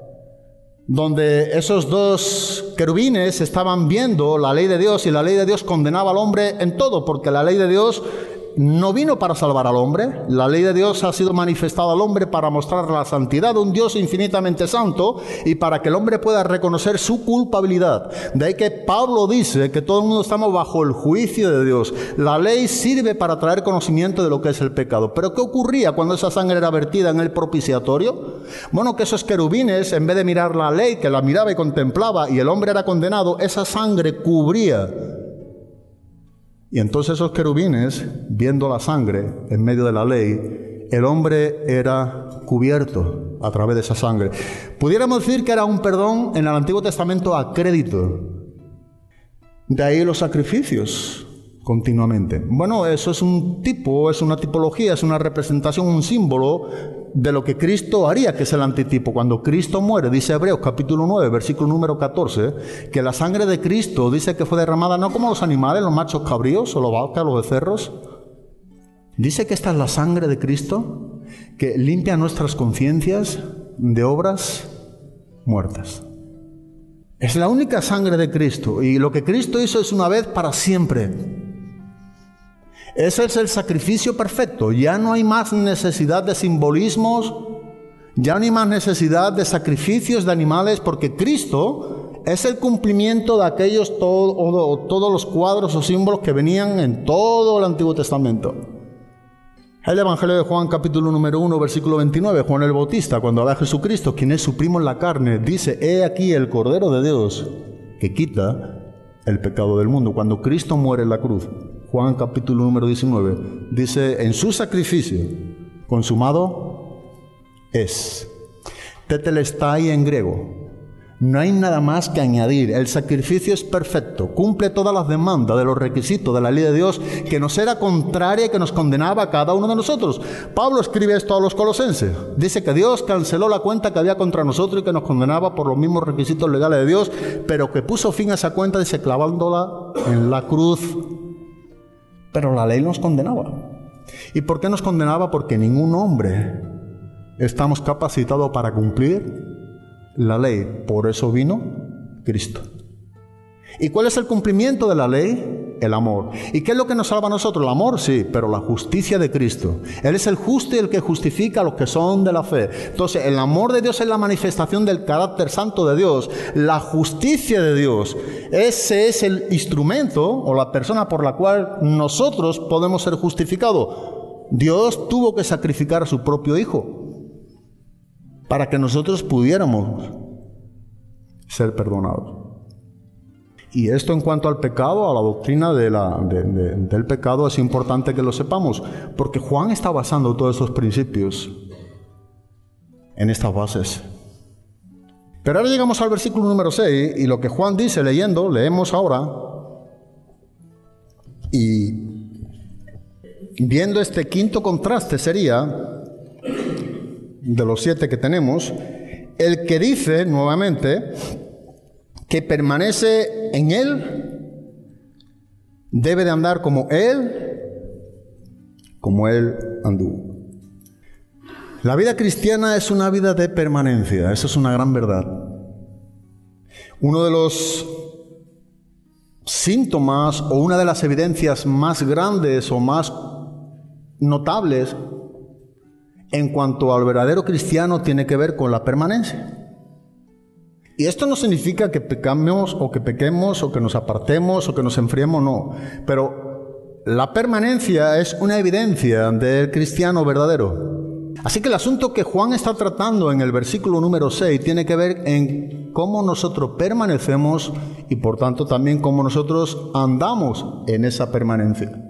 Donde esos dos querubines estaban viendo la ley de Dios, y la ley de Dios condenaba al hombre en todo, porque la ley de Dios no vino para salvar al hombre. La ley de Dios ha sido manifestada al hombre para mostrar la santidad de un Dios infinitamente santo y para que el hombre pueda reconocer su culpabilidad. De ahí que Pablo dice que todo el mundo estamos bajo el juicio de Dios. La ley sirve para traer conocimiento de lo que es el pecado. ¿Pero qué ocurría cuando esa sangre era vertida en el propiciatorio? Bueno, que esos querubines, en vez de mirar la ley, que la miraba y contemplaba, y el hombre era condenado, esa sangre cubría. Y entonces esos querubines, viendo la sangre en medio de la ley, el hombre era cubierto a través de esa sangre. Pudiéramos decir que era un perdón en el Antiguo Testamento a crédito. De ahí los sacrificios continuamente. Bueno, eso es un tipo, es una tipología, es una representación, un símbolo de lo que Cristo haría, que es el antitipo. Cuando Cristo muere, dice Hebreos capítulo nueve, versículo número catorce, que la sangre de Cristo dice que fue derramada no como los animales, los machos cabríos o los vacas, los becerros. Dice que esta es la sangre de Cristo que limpia nuestras conciencias de obras muertas. Es la única sangre de Cristo, y lo que Cristo hizo es una vez para siempre. Ese es el sacrificio perfecto. Ya no hay más necesidad de simbolismos, ya no hay más necesidad de sacrificios de animales, porque Cristo es el cumplimiento de aquellos todo, todos los cuadros o símbolos que venían en todo el Antiguo Testamento. El Evangelio de Juan capítulo número uno, versículo veintinueve, Juan el Bautista, cuando ve a Jesucristo, quien es su primo en la carne, dice: he aquí el Cordero de Dios que quita el pecado del mundo. Cuando Cristo muere en la cruz, Juan capítulo número diecinueve, dice: en su sacrificio, consumado es. Tetelestai en griego. No hay nada más que añadir. El sacrificio es perfecto, cumple todas las demandas de los requisitos de la ley de Dios, que nos era contraria y que nos condenaba a cada uno de nosotros. Pablo escribe esto a los colosenses. Dice que Dios canceló la cuenta que había contra nosotros y que nos condenaba por los mismos requisitos legales de Dios, pero que puso fin a esa cuenta, dice, clavándola en la cruz. Pero la ley nos condenaba. ¿Y por qué nos condenaba? Porque ningún hombre estamos capacitados para cumplir la ley. Por eso vino Cristo. ¿Y cuál es el cumplimiento de la ley? El amor. ¿Y qué es lo que nos salva a nosotros? El amor, sí, pero la justicia de Cristo. Él es el justo y el que justifica a los que son de la fe. Entonces, el amor de Dios es la manifestación del carácter santo de Dios. La justicia de Dios, ese es el instrumento o la persona por la cual nosotros podemos ser justificados. Dios tuvo que sacrificar a su propio Hijo para que nosotros pudiéramos ser perdonados. Y esto en cuanto al pecado, a la doctrina de la, de, de, del pecado, es importante que lo sepamos, porque Juan está basando todos esos principios en estas bases. Pero ahora llegamos al versículo número seis, y lo que Juan dice leyendo, leemos ahora, y viendo este quinto contraste sería, de los siete que tenemos, el que dice nuevamente que permanece en Él debe de andar como Él, como Él anduvo. La vida cristiana es una vida de permanencia, eso es una gran verdad. Uno de los síntomas o una de las evidencias más grandes o más notables en cuanto al verdadero cristiano tiene que ver con la permanencia. Y esto no significa que pecamos o que pequemos o que nos apartemos o que nos enfriemos, no. Pero la permanencia es una evidencia del cristiano verdadero. Así que el asunto que Juan está tratando en el versículo número seis tiene que ver en cómo nosotros permanecemos y por tanto también cómo nosotros andamos en esa permanencia.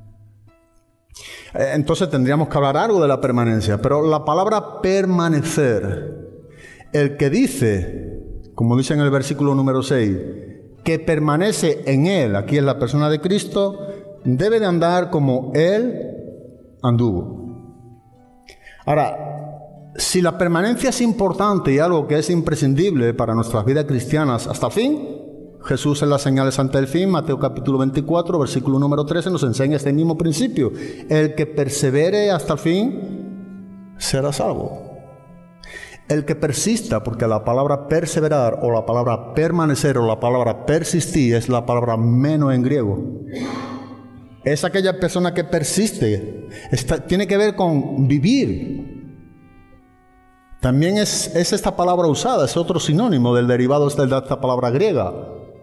Entonces tendríamos que hablar algo de la permanencia, pero la palabra permanecer, el que dice como dice en el versículo número seis, que permanece en Él, aquí es la persona de Cristo, debe de andar como Él anduvo. Ahora, si la permanencia es importante y algo que es imprescindible para nuestras vidas cristianas hasta el fin, Jesús en las señales ante el fin, Mateo capítulo veinticuatro, versículo número trece, nos enseña este mismo principio. El que persevere hasta el fin será salvo. El que persista, porque la palabra perseverar o la palabra permanecer o la palabra persistir es la palabra meno en griego. Es aquella persona que persiste. Está, tiene que ver con vivir. También es, es esta palabra usada, es otro sinónimo del derivado de esta palabra griega.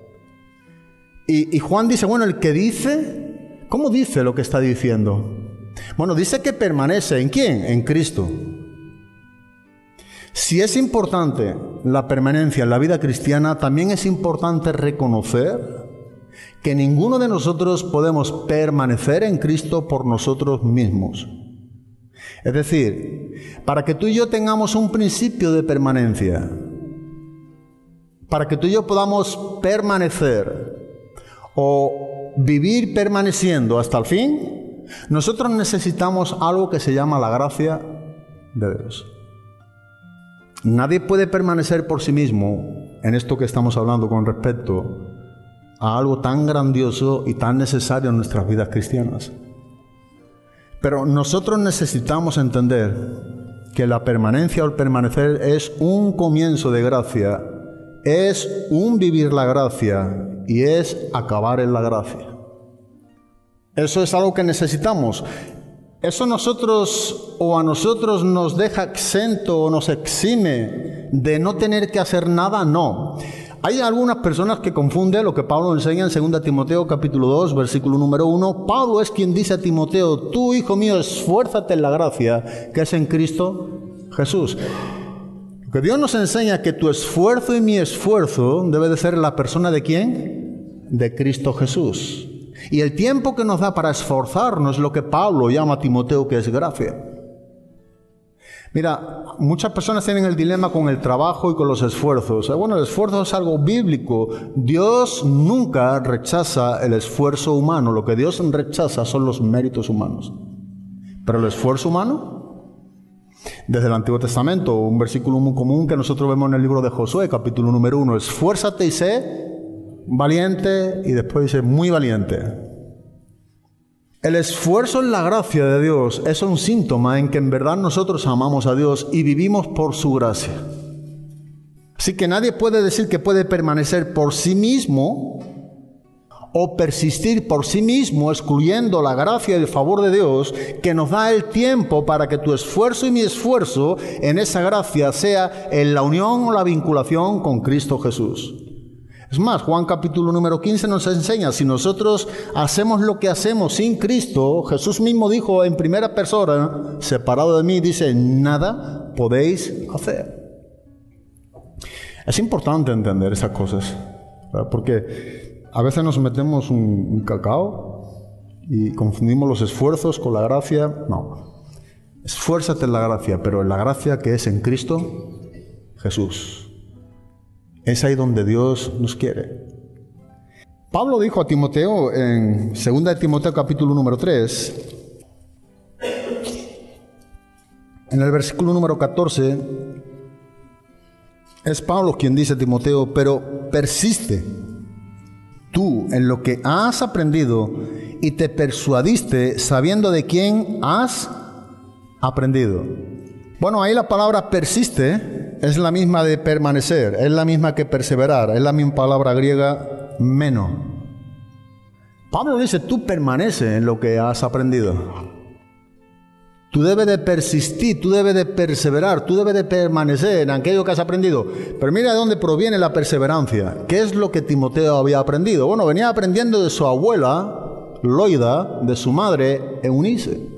Y, y Juan dice, bueno, el que dice, ¿cómo dice lo que está diciendo? Bueno, dice que permanece. ¿En quién? En Cristo. Si es importante la permanencia en la vida cristiana, también es importante reconocer que ninguno de nosotros podemos permanecer en Cristo por nosotros mismos. Es decir, para que tú y yo tengamos un principio de permanencia, para que tú y yo podamos permanecer o vivir permaneciendo hasta el fin, nosotros necesitamos algo que se llama la gracia de Dios. Nadie puede permanecer por sí mismo en esto que estamos hablando con respecto a algo tan grandioso y tan necesario en nuestras vidas cristianas. Pero nosotros necesitamos entender que la permanencia o el permanecer es un comienzo de gracia, es un vivir la gracia y es acabar en la gracia. Eso es algo que necesitamos. Eso nosotros o a nosotros nos deja exento o nos exime de no tener que hacer nada, no. Hay algunas personas que confunden lo que Pablo enseña en segunda Timoteo capítulo dos, versículo número uno. Pablo es quien dice a Timoteo, tú, hijo mío, esfuérzate en la gracia que es en Cristo Jesús. Lo que Dios nos enseña es que tu esfuerzo y mi esfuerzo debe de ser la persona de ¿quién? De Cristo Jesús. Y el tiempo que nos da para esforzarnos es lo que Pablo llama a Timoteo que es gracia. Mira, muchas personas tienen el dilema con el trabajo y con los esfuerzos. Bueno, el esfuerzo es algo bíblico. Dios nunca rechaza el esfuerzo humano. Lo que Dios rechaza son los méritos humanos. Pero el esfuerzo humano, desde el Antiguo Testamento, un versículo muy común que nosotros vemos en el libro de Josué, capítulo número uno, esfuérzate y sé valiente, y después dice muy valiente. El esfuerzo en la gracia de Dios es un síntoma en que en verdad nosotros amamos a Dios y vivimos por su gracia. Así que nadie puede decir que puede permanecer por sí mismo o persistir por sí mismo, excluyendo la gracia y el favor de Dios, que nos da el tiempo para que tu esfuerzo y mi esfuerzo en esa gracia sea en la unión o la vinculación con Cristo Jesús. Es más, Juan capítulo número quince nos enseña, si nosotros hacemos lo que hacemos sin Cristo, Jesús mismo dijo en primera persona, separado de mí, dice, nada podéis hacer. Es importante entender esas cosas, ¿verdad? Porque a veces nos metemos un, un cacao y confundimos los esfuerzos con la gracia. No, esfuérzate en la gracia, pero en la gracia que es en Cristo Jesús. Es ahí donde Dios nos quiere. Pablo dijo a Timoteo en segunda de Timoteo capítulo número tres, en el versículo número catorce, es Pablo quien dice a Timoteo, pero persiste tú en lo que has aprendido y te persuadiste sabiendo de quién has aprendido. Bueno, ahí la palabra persiste es la misma de permanecer, es la misma que perseverar, es la misma palabra griega meno. Pablo dice, tú permanece en lo que has aprendido. Tú debes de persistir, tú debes de perseverar, tú debes de permanecer en aquello que has aprendido. Pero mira de dónde proviene la perseverancia. ¿Qué es lo que Timoteo había aprendido? Bueno, venía aprendiendo de su abuela, Loida, de su madre, Eunice.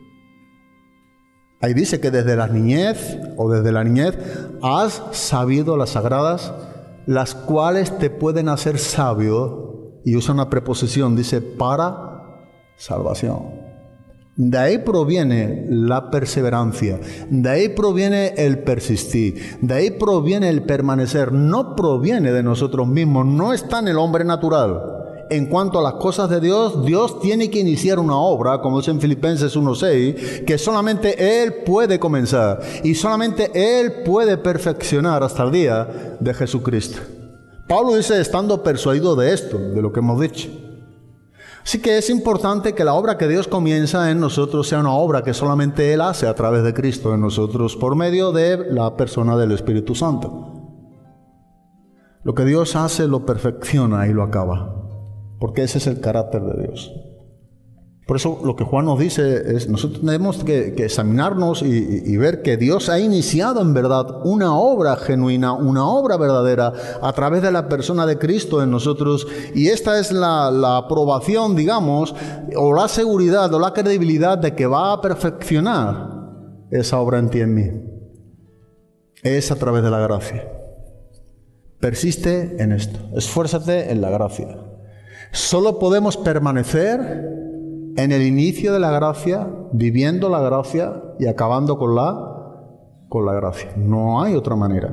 Ahí dice que desde la niñez, o desde la niñez, has sabido las sagradas, las cuales te pueden hacer sabio, y usa una preposición, dice, para salvación. De ahí proviene la perseverancia, de ahí proviene el persistir, de ahí proviene el permanecer. No proviene de nosotros mismos, no está en el hombre natural. En cuanto a las cosas de Dios, Dios tiene que iniciar una obra, como dice en Filipenses uno seis, que solamente Él puede comenzar y solamente Él puede perfeccionar hasta el día de Jesucristo. Pablo dice, estando persuadido de esto, de lo que hemos dicho. Así que es importante que la obra que Dios comienza en nosotros sea una obra que solamente Él hace a través de Cristo en nosotros, por medio de la persona del Espíritu Santo. Lo que Dios hace lo perfecciona y lo acaba, porque ese es el carácter de Dios. Por eso lo que Juan nos dice es, nosotros tenemos que, que examinarnos y, y, y ver que Dios ha iniciado en verdad una obra genuina, una obra verdadera a través de la persona de Cristo en nosotros, y esta es la, la aprobación, digamos, o la seguridad o la credibilidad de que va a perfeccionar esa obra en ti y en mí. Es a través de la gracia. Persiste en esto, esfuérzate en la gracia. Solo podemos permanecer en el inicio de la gracia, viviendo la gracia y acabando con la, con la gracia. No hay otra manera.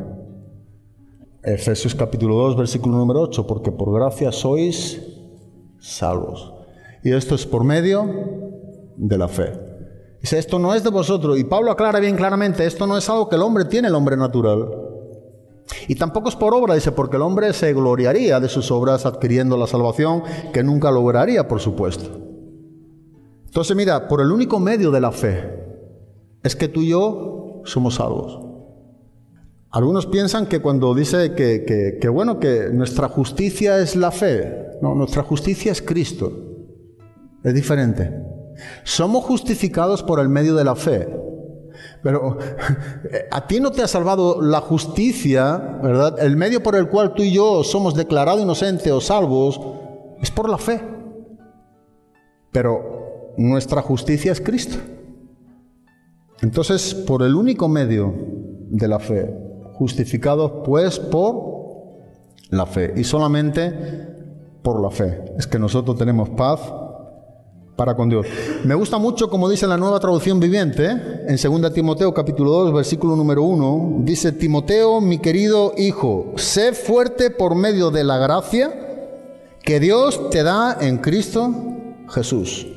Efesios capítulo dos, versículo número ocho, porque por gracia sois salvos. Y esto es por medio de la fe. Dice, esto no es de vosotros. Y Pablo aclara bien claramente, esto no es algo que el hombre tiene, el hombre natural. Y tampoco es por obra, dice, porque el hombre se gloriaría de sus obras adquiriendo la salvación, que nunca lograría, por supuesto. Entonces, mira, por el único medio de la fe es que tú y yo somos salvos. Algunos piensan que cuando dice que, que, que bueno, que nuestra justicia es la fe. No, nuestra justicia es Cristo. Es diferente. Somos justificados por el medio de la fe. Pero a ti no te ha salvado la justicia, ¿verdad? El medio por el cual tú y yo somos declarados inocentes o salvos es por la fe. Pero nuestra justicia es Cristo. Entonces, por el único medio de la fe, justificados pues por la fe, y solamente por la fe, es que nosotros tenemos paz para con Dios. Me gusta mucho como dice la Nueva Traducción Viviente, ¿eh? En segunda Timoteo capítulo dos, versículo número uno, dice: Timoteo, mi querido hijo, sé fuerte por medio de la gracia que Dios te da en Cristo Jesús.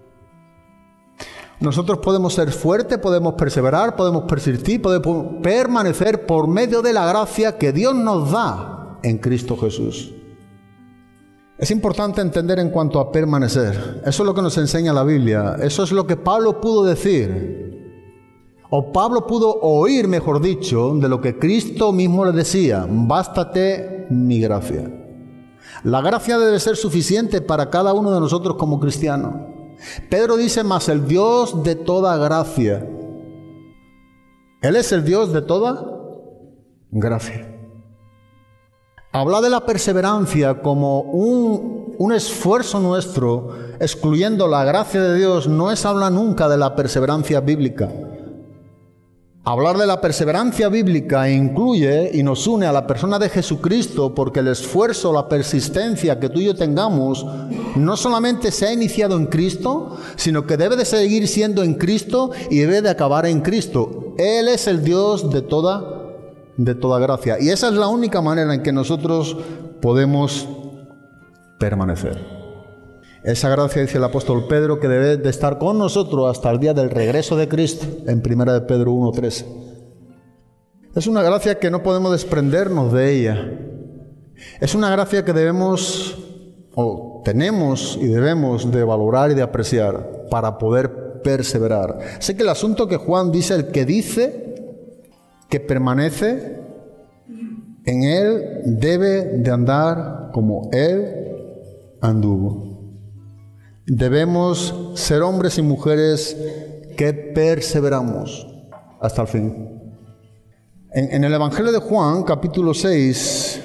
Nosotros podemos ser fuertes, podemos perseverar, podemos persistir, podemos permanecer por medio de la gracia que Dios nos da en Cristo Jesús. Es importante entender en cuanto a permanecer. Eso es lo que nos enseña la Biblia. Eso es lo que Pablo pudo decir. O Pablo pudo oír, mejor dicho, de lo que Cristo mismo le decía: bástate mi gracia. La gracia debe ser suficiente para cada uno de nosotros como cristianos. Pedro dice: mas el Dios de toda gracia. Él es el Dios de toda gracia. Habla de la perseverancia como un, un esfuerzo nuestro, excluyendo la gracia de Dios, no es hablar nunca de la perseverancia bíblica. Hablar de la perseverancia bíblica incluye y nos une a la persona de Jesucristo, porque el esfuerzo, la persistencia que tú y yo tengamos, no solamente se ha iniciado en Cristo, sino que debe de seguir siendo en Cristo y debe de acabar en Cristo. Él es el Dios de toda de toda gracia. Y esa es la única manera en que nosotros podemos permanecer. Esa gracia, dice el apóstol Pedro, que debe de estar con nosotros hasta el día del regreso de Cristo, en primera de Pedro uno trece. Es una gracia que no podemos desprendernos de ella. Es una gracia que debemos, o tenemos y debemos de valorar y de apreciar para poder perseverar. Sé que el asunto que Juan dice, el que dice que permanece en Él debe de andar como Él anduvo. Debemos ser hombres y mujeres que perseveramos hasta el fin. En, en el Evangelio de Juan, capítulo seis,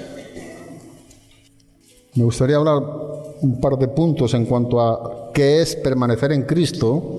me gustaría hablar un par de puntos en cuanto a qué es permanecer en Cristo.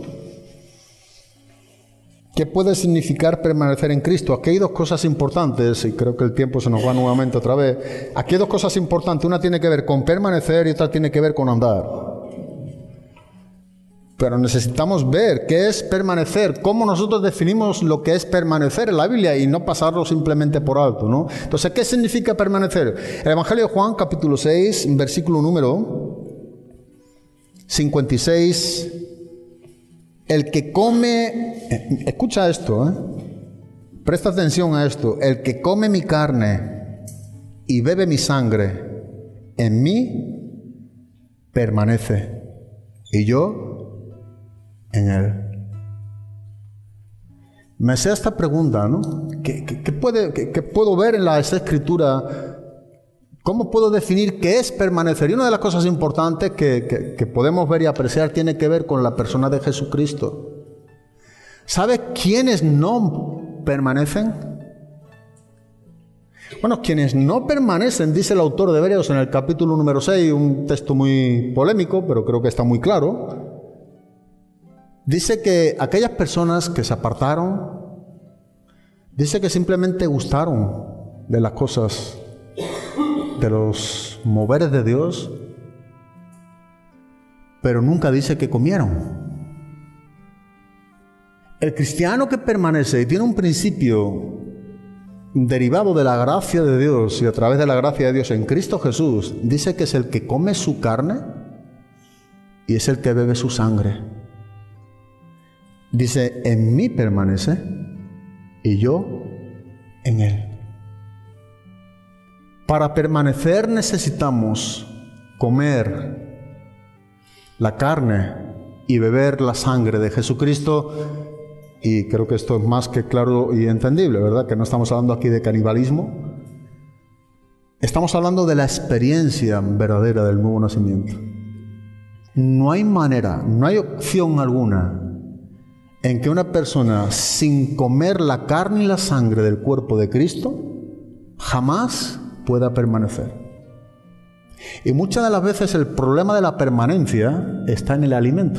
¿Qué puede significar permanecer en Cristo? Aquí hay dos cosas importantes, y creo que el tiempo se nos va nuevamente otra vez. Aquí hay dos cosas importantes, una tiene que ver con permanecer y otra tiene que ver con andar. Pero necesitamos ver qué es permanecer, cómo nosotros definimos lo que es permanecer en la Biblia y no pasarlo simplemente por alto, ¿no? Entonces, ¿qué significa permanecer? El Evangelio de Juan, capítulo seis, versículo número cincuenta y seis. El que come, escucha esto, ¿eh? Presta atención a esto. El que come mi carne y bebe mi sangre, en mí permanece, y yo en él. Me hacía esta pregunta, ¿no? ¿Qué, qué, qué, puede, qué, qué puedo ver en la Escritura? ¿Cómo puedo definir qué es permanecer? Y una de las cosas importantes que, que, que podemos ver y apreciar tiene que ver con la persona de Jesucristo. ¿Sabe quiénes no permanecen? Bueno, quienes no permanecen, dice el autor de Hebreos en el capítulo número seis, un texto muy polémico, pero creo que está muy claro. Dice que aquellas personas que se apartaron, dice que simplemente gustaron de las cosas, de los moveres de Dios, pero nunca dice que comieron. El cristiano que permanece y tiene un principio derivado de la gracia de Dios y a través de la gracia de Dios en Cristo Jesús, dice que es el que come su carne y es el que bebe su sangre. Dice, en mí permanece y yo en él. Para permanecer necesitamos comer la carne y beber la sangre de Jesucristo. Y creo que esto es más que claro y entendible, ¿verdad? Que no estamos hablando aquí de canibalismo. Estamos hablando de la experiencia verdadera del nuevo nacimiento. No hay manera, no hay opción alguna en que una persona sin comer la carne y la sangre del cuerpo de Cristo jamás pueda permanecer. Y muchas de las veces el problema de la permanencia está en el alimento.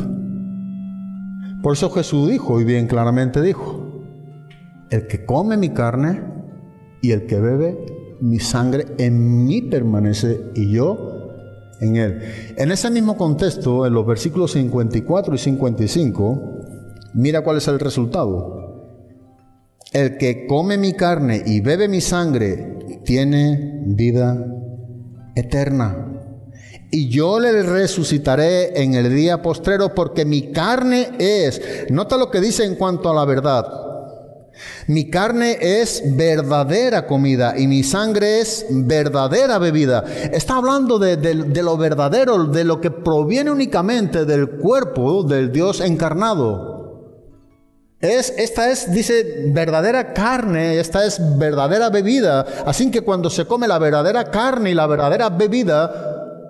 Por eso Jesús dijo, y bien claramente dijo, el que come mi carne y el que bebe mi sangre, en mí permanece y yo en él. En ese mismo contexto, en los versículos cincuenta y cuatro y cincuenta y cinco, mira cuál es el resultado. El que come mi carne y bebe mi sangre tiene vida eterna, y yo le resucitaré en el día postrero, porque mi carne es, nota lo que dice en cuanto a la verdad, mi carne es verdadera comida y mi sangre es verdadera bebida. Está hablando de, de, de lo verdadero, de lo que proviene únicamente del cuerpo del Dios encarnado. Es, esta es, dice, verdadera carne, esta es verdadera bebida. Así que cuando se come la verdadera carne y la verdadera bebida,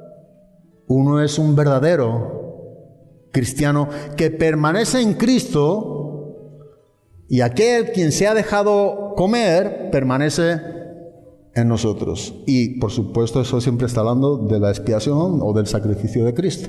uno es un verdadero cristiano que permanece en Cristo, y aquel quien se ha dejado comer permanece en nosotros. Y por supuesto eso siempre está hablando de la expiación o del sacrificio de Cristo.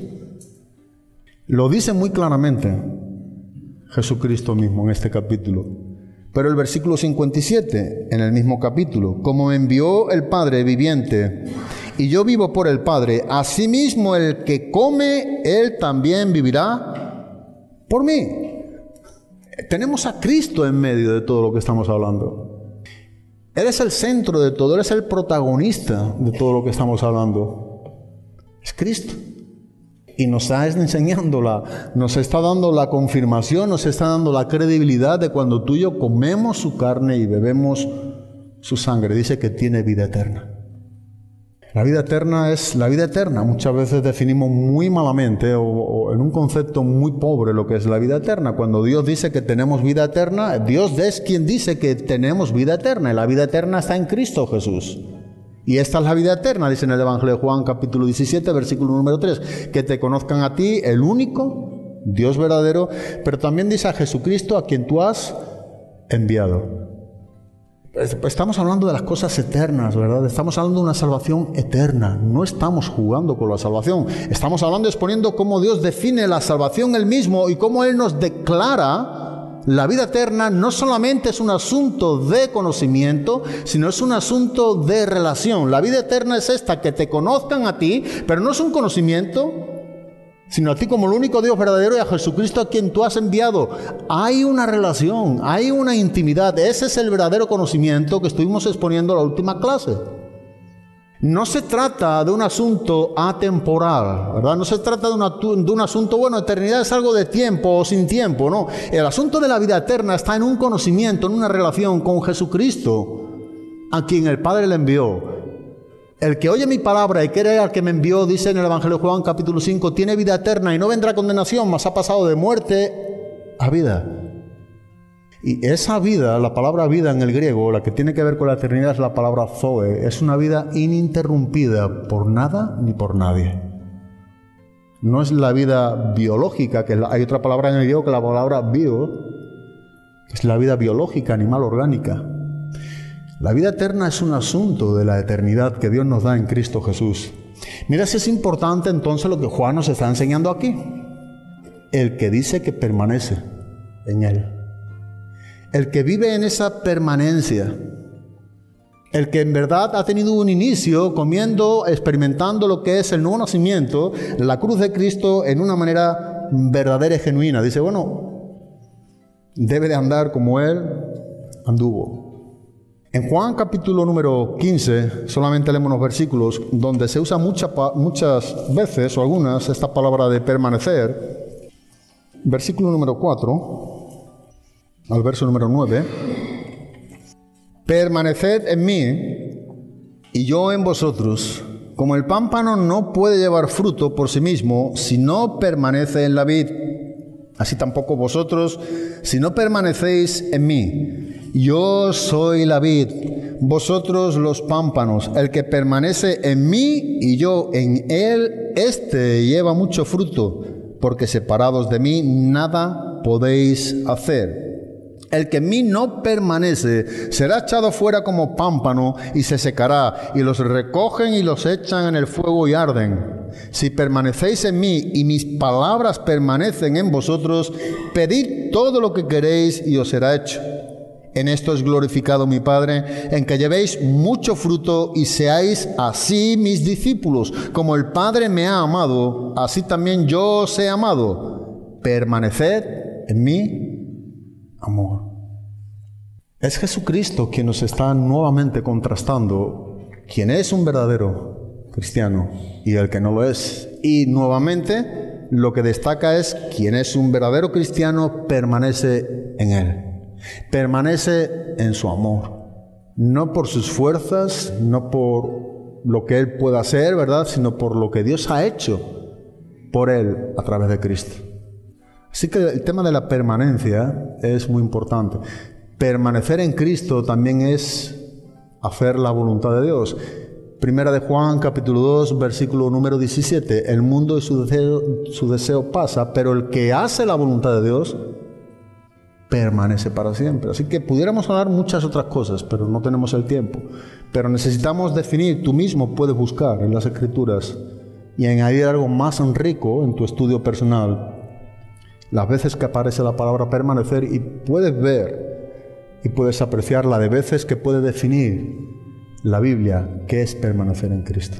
Lo dice muy claramente Jesucristo mismo en este capítulo. Pero el versículo cincuenta y siete, en el mismo capítulo, como me envió el Padre viviente, y yo vivo por el Padre, asimismo el que come, él también vivirá por mí. Tenemos a Cristo en medio de todo lo que estamos hablando. Él es el centro de todo, Él es el protagonista de todo lo que estamos hablando. Es Cristo. Y nos está enseñando, la, nos está dando la confirmación, nos está dando la credibilidad de cuando tú y yo comemos su carne y bebemos su sangre. Dice que tiene vida eterna. La vida eterna es la vida eterna. Muchas veces definimos muy malamente o, o en un concepto muy pobre lo que es la vida eterna. Cuando Dios dice que tenemos vida eterna, Dios es quien dice que tenemos vida eterna. Y la vida eterna está en Cristo Jesús. Y esta es la vida eterna, dice en el Evangelio de Juan, capítulo diecisiete, versículo número tres, que te conozcan a ti, el único Dios verdadero, pero también dice a Jesucristo, a quien tú has enviado. Estamos hablando de las cosas eternas, ¿verdad? Estamos hablando de una salvación eterna. No estamos jugando con la salvación. Estamos hablando, exponiendo cómo Dios define la salvación Él mismo y cómo Él nos declara la vida eterna. No solamente es un asunto de conocimiento, sino es un asunto de relación. La vida eterna es esta, que te conozcan a ti, pero no es un conocimiento, sino a ti como el único Dios verdadero y a Jesucristo a quien tú has enviado. Hay una relación, hay una intimidad. Ese es el verdadero conocimiento que estuvimos exponiendo en la última clase. No se trata de un asunto atemporal, ¿verdad? No se trata de, una, de un asunto, bueno, eternidad es algo de tiempo o sin tiempo, no. El asunto de la vida eterna está en un conocimiento, en una relación con Jesucristo, a quien el Padre le envió. El que oye mi palabra y cree al que me envió, dice en el Evangelio de Juan capítulo cinco, tiene vida eterna y no vendrá condenación, mas ha pasado de muerte a vida. Y esa vida, la palabra vida en el griego, la que tiene que ver con la eternidad es la palabra zoe. Es una vida ininterrumpida por nada ni por nadie. No es la vida biológica, que hay otra palabra en el griego que la palabra bio, es la vida biológica, animal, orgánica. La vida eterna es un asunto de la eternidad que Dios nos da en Cristo Jesús. Mira si es importante entonces lo que Juan nos está enseñando aquí. El que dice que permanece en Él. El que vive en esa permanencia. El que en verdad ha tenido un inicio comiendo, experimentando lo que es el nuevo nacimiento, la cruz de Cristo en una manera verdadera y genuina. Dice, bueno, debe de andar como Él anduvo. En Juan capítulo número quince, solamente leemos unos versículos donde se usa mucha, muchas veces o algunas esta palabra de permanecer. Versículo número cuatro al verso número nueve. Permaneced en mí y yo en vosotros. Como el pámpano no puede llevar fruto por sí mismo si no permanece en la vid, así tampoco vosotros si no permanecéis en mí. Yo soy la vid, vosotros los pámpanos. El que permanece en mí y yo en él, éste lleva mucho fruto, porque separados de mí nada podéis hacer. El que en mí no permanece será echado fuera como pámpano y se secará, y los recogen y los echan en el fuego y arden. Si permanecéis en mí y mis palabras permanecen en vosotros, pedid todo lo que queréis y os será hecho. En esto es glorificado mi Padre, en que llevéis mucho fruto y seáis así mis discípulos. Como el Padre me ha amado, así también yo os he amado. Permaneced en mi amor. Es Jesucristo quien nos está nuevamente contrastando quién es un verdadero cristiano y el que no lo es. Y nuevamente lo que destaca es quién es un verdadero cristiano permanece en él. Permanece en su amor, no por sus fuerzas, no por lo que él pueda hacer, ¿verdad?, sino por lo que Dios ha hecho por él a través de Cristo. Así que el tema de la permanencia es muy importante. Permanecer en Cristo también es hacer la voluntad de Dios. Primera de Juan, capítulo dos, versículo número diecisiete. El mundo y su deseo, su deseo pasa, pero el que hace la voluntad de Dios permanece para siempre. Así que pudiéramos hablar muchas otras cosas, pero no tenemos el tiempo. Pero necesitamos definir, tú mismo puedes buscar en las Escrituras y añadir algo más rico en tu estudio personal, las veces que aparece la palabra permanecer, y puedes ver y puedes apreciar la de veces que puede definir la Biblia qué es permanecer en Cristo.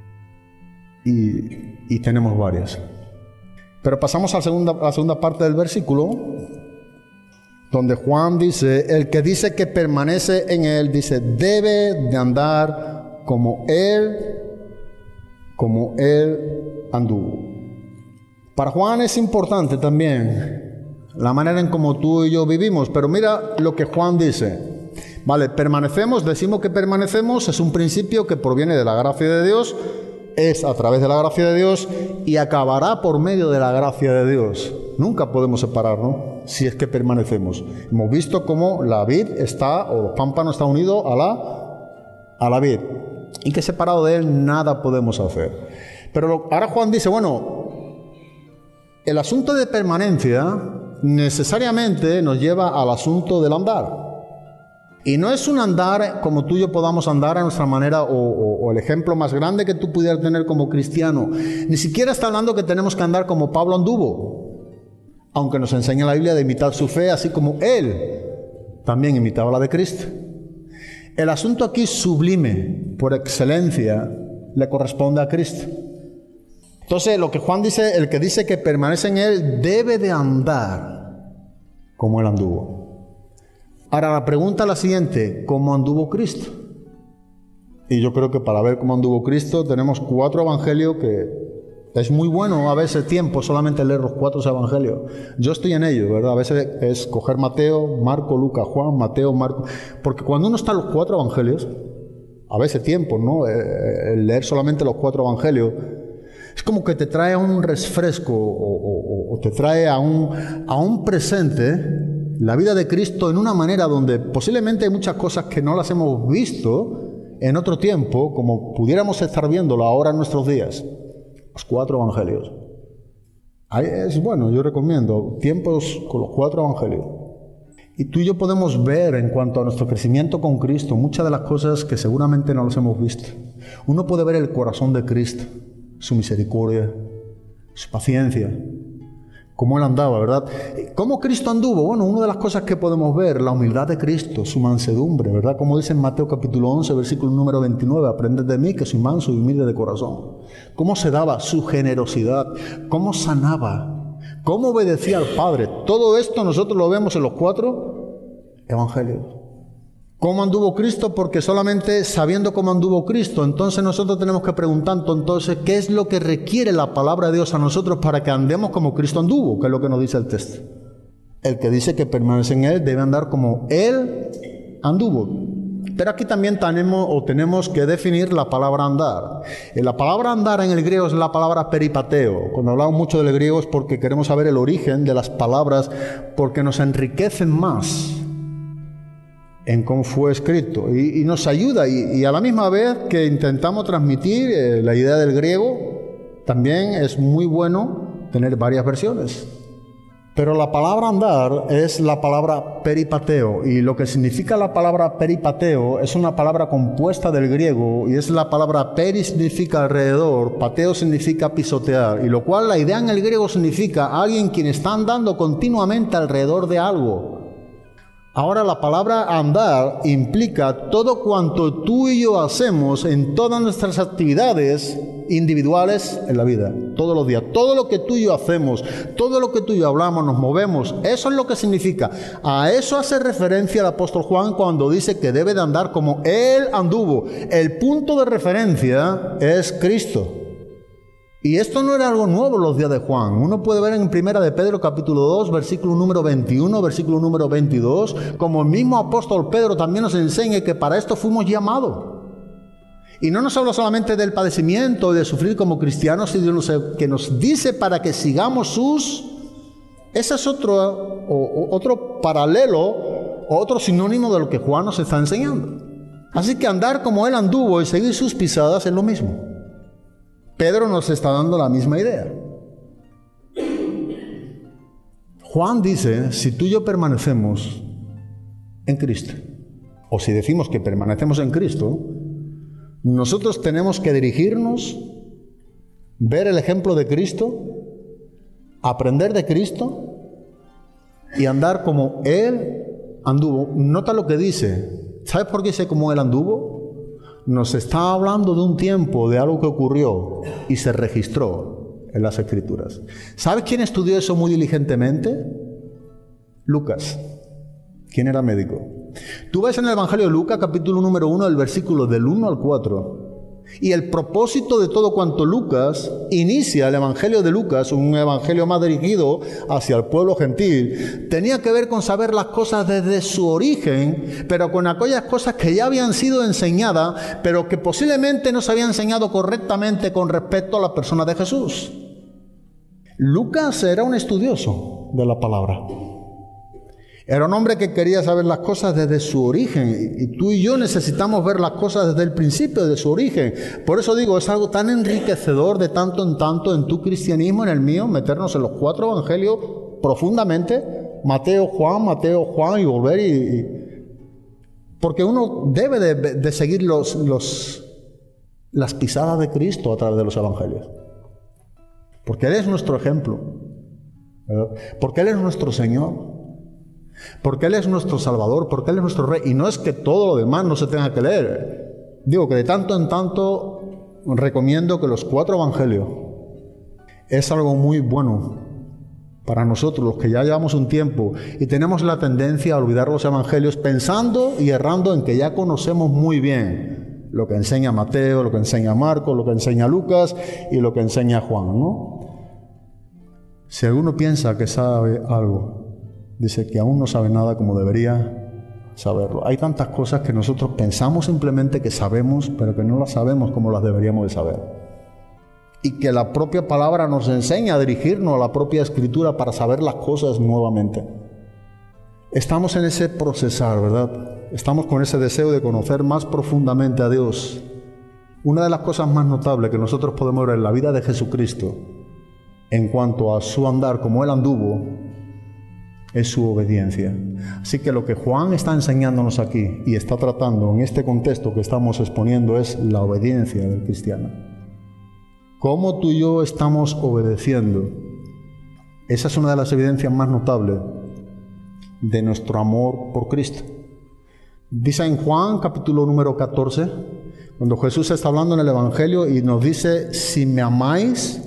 Y, y tenemos varias. Pero pasamos a la segunda, a la segunda parte del versículo, donde Juan dice, el que dice que permanece en él, dice, debe de andar como él, como él anduvo. Para Juan es importante también la manera en cómo tú y yo vivimos, pero mira lo que Juan dice. Vale, permanecemos, decimos que permanecemos, es un principio que proviene de la gracia de Dios, es a través de la gracia de Dios y acabará por medio de la gracia de Dios. Nunca podemos separarnos si es que permanecemos. Hemos visto cómo la vid está, o los pámpanos está unido a la, a la vid, y que separado de él nada podemos hacer. Pero lo, ahora Juan dice, bueno, el asunto de permanencia necesariamente nos lleva al asunto del andar. Y no es un andar como tú y yo podamos andar a nuestra manera, o, o, o el ejemplo más grande que tú pudieras tener como cristiano. Ni siquiera está hablando que tenemos que andar como Pablo anduvo, aunque nos enseña la Biblia de imitar su fe, así como él también imitaba la de Cristo. El asunto aquí sublime, por excelencia, le corresponde a Cristo. Entonces, lo que Juan dice, el que dice que permanece en Él, debe de andar como Él anduvo. Ahora, la pregunta es la siguiente: ¿cómo anduvo Cristo? Y yo creo que para ver cómo anduvo Cristo, tenemos cuatro evangelios que es muy bueno a veces tiempo solamente leer los cuatro evangelios. Yo estoy en ello, ¿verdad? A veces es coger Mateo, Marco, Lucas, Juan, Mateo, Marco. Porque cuando uno está en los cuatro evangelios, a veces tiempo, ¿no? El leer solamente los cuatro evangelios es como que te trae a un refresco o, o, o te trae a un, a un presente la vida de Cristo en una manera donde posiblemente hay muchas cosas que no las hemos visto en otro tiempo, como pudiéramos estar viéndolo ahora en nuestros días. Los cuatro evangelios. Ahí es bueno, yo recomiendo tiempos con los cuatro evangelios. Y tú y yo podemos ver en cuanto a nuestro crecimiento con Cristo muchas de las cosas que seguramente no las hemos visto. Uno puede ver el corazón de Cristo, su misericordia, su paciencia, cómo Él andaba, ¿verdad? ¿Cómo Cristo anduvo? Bueno, una de las cosas que podemos ver, la humildad de Cristo, su mansedumbre, ¿verdad? Como dice en Mateo capítulo once, versículo número veintinueve, aprended de mí que soy manso y humilde de corazón. Cómo se daba su generosidad, cómo sanaba, cómo obedecía al Padre. Todo esto nosotros lo vemos en los cuatro evangelios. ¿Cómo anduvo Cristo? Porque solamente sabiendo cómo anduvo Cristo, entonces nosotros tenemos que preguntarnos entonces qué es lo que requiere la palabra de Dios a nosotros para que andemos como Cristo anduvo, que es lo que nos dice el texto. El que dice que permanece en Él debe andar como Él anduvo. Pero aquí también tenemos, o tenemos que definir la palabra andar. La palabra andar en el griego es la palabra peripateo. Cuando hablamos mucho del griego es porque queremos saber el origen de las palabras, porque nos enriquecen más en cómo fue escrito y, y nos ayuda y, y a la misma vez que intentamos transmitir eh, la idea del griego, también es muy bueno tener varias versiones. Pero la palabra andar es la palabra peripateo, y lo que significa la palabra peripateo es una palabra compuesta del griego, y es la palabra peri significa alrededor, pateo significa pisotear, y lo cual la idea en el griego significa alguien quien está andando continuamente alrededor de algo. Ahora, la palabra andar implica todo cuanto tú y yo hacemos en todas nuestras actividades individuales en la vida, todos los días. Todo lo que tú y yo hacemos, todo lo que tú y yo hablamos, nos movemos, eso es lo que significa. A eso hace referencia el apóstol Juan cuando dice que debe de andar como Él anduvo. El punto de referencia es Cristo. Y esto no era algo nuevo en los días de Juan. Uno puede ver en Primera de Pedro capítulo dos, versículo número veintiuno, versículo número veintidós, como el mismo apóstol Pedro también nos enseña que para esto fuimos llamados. Y no nos habla solamente del padecimiento y de sufrir como cristianos, sino que nos dice para que sigamos sus... Ese es otro, o, otro paralelo, otro sinónimo de lo que Juan nos está enseñando. Así que andar como Él anduvo y seguir sus pisadas es lo mismo. Pedro nos está dando la misma idea. Juan dice, si tú y yo permanecemos en Cristo, o si decimos que permanecemos en Cristo, nosotros tenemos que dirigirnos, ver el ejemplo de Cristo, aprender de Cristo y andar como Él anduvo. Nota lo que dice. ¿Sabes por qué dice como Él anduvo? Nos está hablando de un tiempo, de algo que ocurrió y se registró en las Escrituras. ¿Sabes quién estudió eso muy diligentemente? Lucas. ¿Quién era médico? Tú ves en el Evangelio de Lucas, capítulo número uno, el versículo del uno al cuatro. Y el propósito de todo cuanto Lucas inicia el Evangelio de Lucas, un evangelio más dirigido hacia el pueblo gentil, tenía que ver con saber las cosas desde su origen, pero con aquellas cosas que ya habían sido enseñadas, pero que posiblemente no se habían enseñado correctamente con respecto a la persona de Jesús. Lucas era un estudioso de la palabra. Era un hombre que quería saber las cosas desde su origen, y tú y yo necesitamos ver las cosas desde el principio, de su origen. Por eso digo, es algo tan enriquecedor de tanto en tanto en tu cristianismo, en el mío, meternos en los cuatro evangelios profundamente, Mateo, Juan, Mateo, Juan, y volver y... y porque uno debe de, de seguir los, los, las pisadas de Cristo a través de los evangelios. Porque Él es nuestro ejemplo, ¿verdad? Porque Él es nuestro Señor. Porque Él es nuestro Salvador, porque Él es nuestro Rey. Y no es que todo lo demás no se tenga que leer. Digo que de tanto en tanto recomiendo que los cuatro evangelios es algo muy bueno para nosotros, los que ya llevamos un tiempo y tenemos la tendencia a olvidar los evangelios pensando y errando en que ya conocemos muy bien lo que enseña Mateo, lo que enseña Marcos, lo que enseña Lucas y lo que enseña Juan, ¿no? Si alguno piensa que sabe algo, dice que aún no sabe nada como debería saberlo. Hay tantas cosas que nosotros pensamos simplemente que sabemos, pero que no las sabemos como las deberíamos de saber. Y que la propia palabra nos enseña a dirigirnos a la propia Escritura para saber las cosas nuevamente. Estamos en ese procesar, ¿verdad? Estamos con ese deseo de conocer más profundamente a Dios. Una de las cosas más notables que nosotros podemos ver en la vida de Jesucristo, en cuanto a su andar como Él anduvo, es su obediencia. Así que lo que Juan está enseñándonos aquí y está tratando en este contexto que estamos exponiendo es la obediencia del cristiano. ¿Cómo tú y yo estamos obedeciendo? Esa es una de las evidencias más notables de nuestro amor por Cristo. Dice en Juan capítulo número catorce, cuando Jesús está hablando en el Evangelio y nos dice: si me amáis,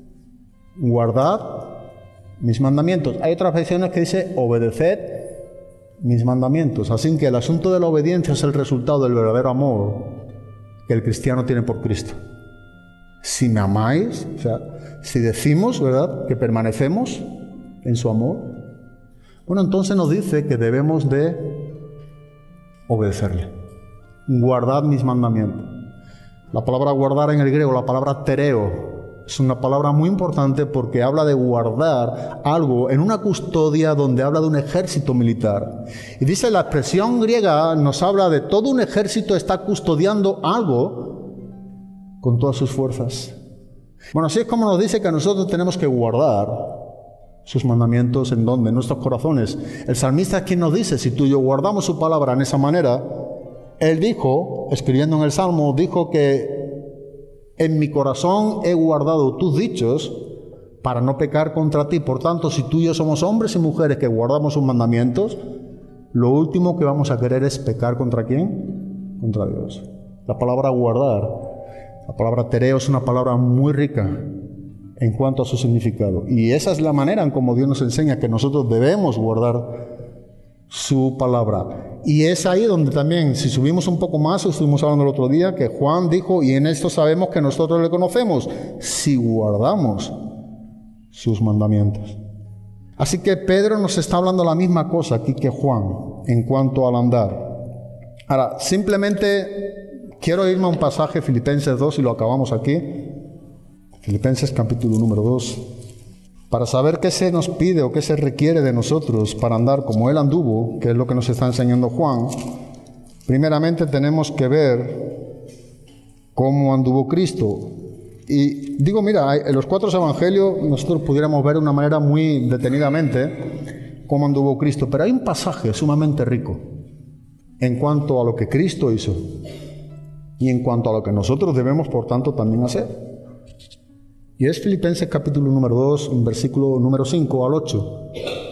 guardad mis mandamientos. Hay otras versiones que dice: obedeced mis mandamientos. Así que el asunto de la obediencia es el resultado del verdadero amor que el cristiano tiene por Cristo. Si me amáis, o sea, si decimos, ¿verdad?, que permanecemos en su amor, bueno, entonces nos dice que debemos de obedecerle. Guardad mis mandamientos. La palabra guardar en el griego, la palabra tereo, es una palabra muy importante porque habla de guardar algo en una custodia donde habla de un ejército militar. Y dice, la expresión griega nos habla de todo un ejército está custodiando algo con todas sus fuerzas. Bueno, así es como nos dice que nosotros tenemos que guardar sus mandamientos. ¿En dónde? En nuestros corazones. El salmista es quien nos dice, si tú y yo guardamos su palabra en esa manera, él dijo, escribiendo en el Salmo, dijo que en mi corazón he guardado tus dichos para no pecar contra ti. Por tanto, si tú y yo somos hombres y mujeres que guardamos sus mandamientos, lo último que vamos a querer es pecar ¿contra quién? Contra Dios. La palabra guardar, la palabra tereo, es una palabra muy rica en cuanto a su significado. Y esa es la manera en cómo Dios nos enseña que nosotros debemos guardar su palabra. Y es ahí donde también, si subimos un poco más, estuvimos hablando el otro día, que Juan dijo, y en esto sabemos que nosotros le conocemos, si guardamos sus mandamientos. Así que Pedro nos está hablando la misma cosa aquí que Juan, en cuanto al andar. Ahora, simplemente quiero irme a un pasaje, Filipenses dos, y lo acabamos aquí. Filipenses capítulo número dos. Para saber qué se nos pide o qué se requiere de nosotros para andar como Él anduvo, que es lo que nos está enseñando Juan, primeramente tenemos que ver cómo anduvo Cristo. Y digo, mira, en los cuatro evangelios nosotros pudiéramos ver de una manera muy detenidamente cómo anduvo Cristo, pero hay un pasaje sumamente rico en cuanto a lo que Cristo hizo y en cuanto a lo que nosotros debemos, por tanto, también hacer. Y es Filipenses capítulo número dos, versículo número cinco al ocho.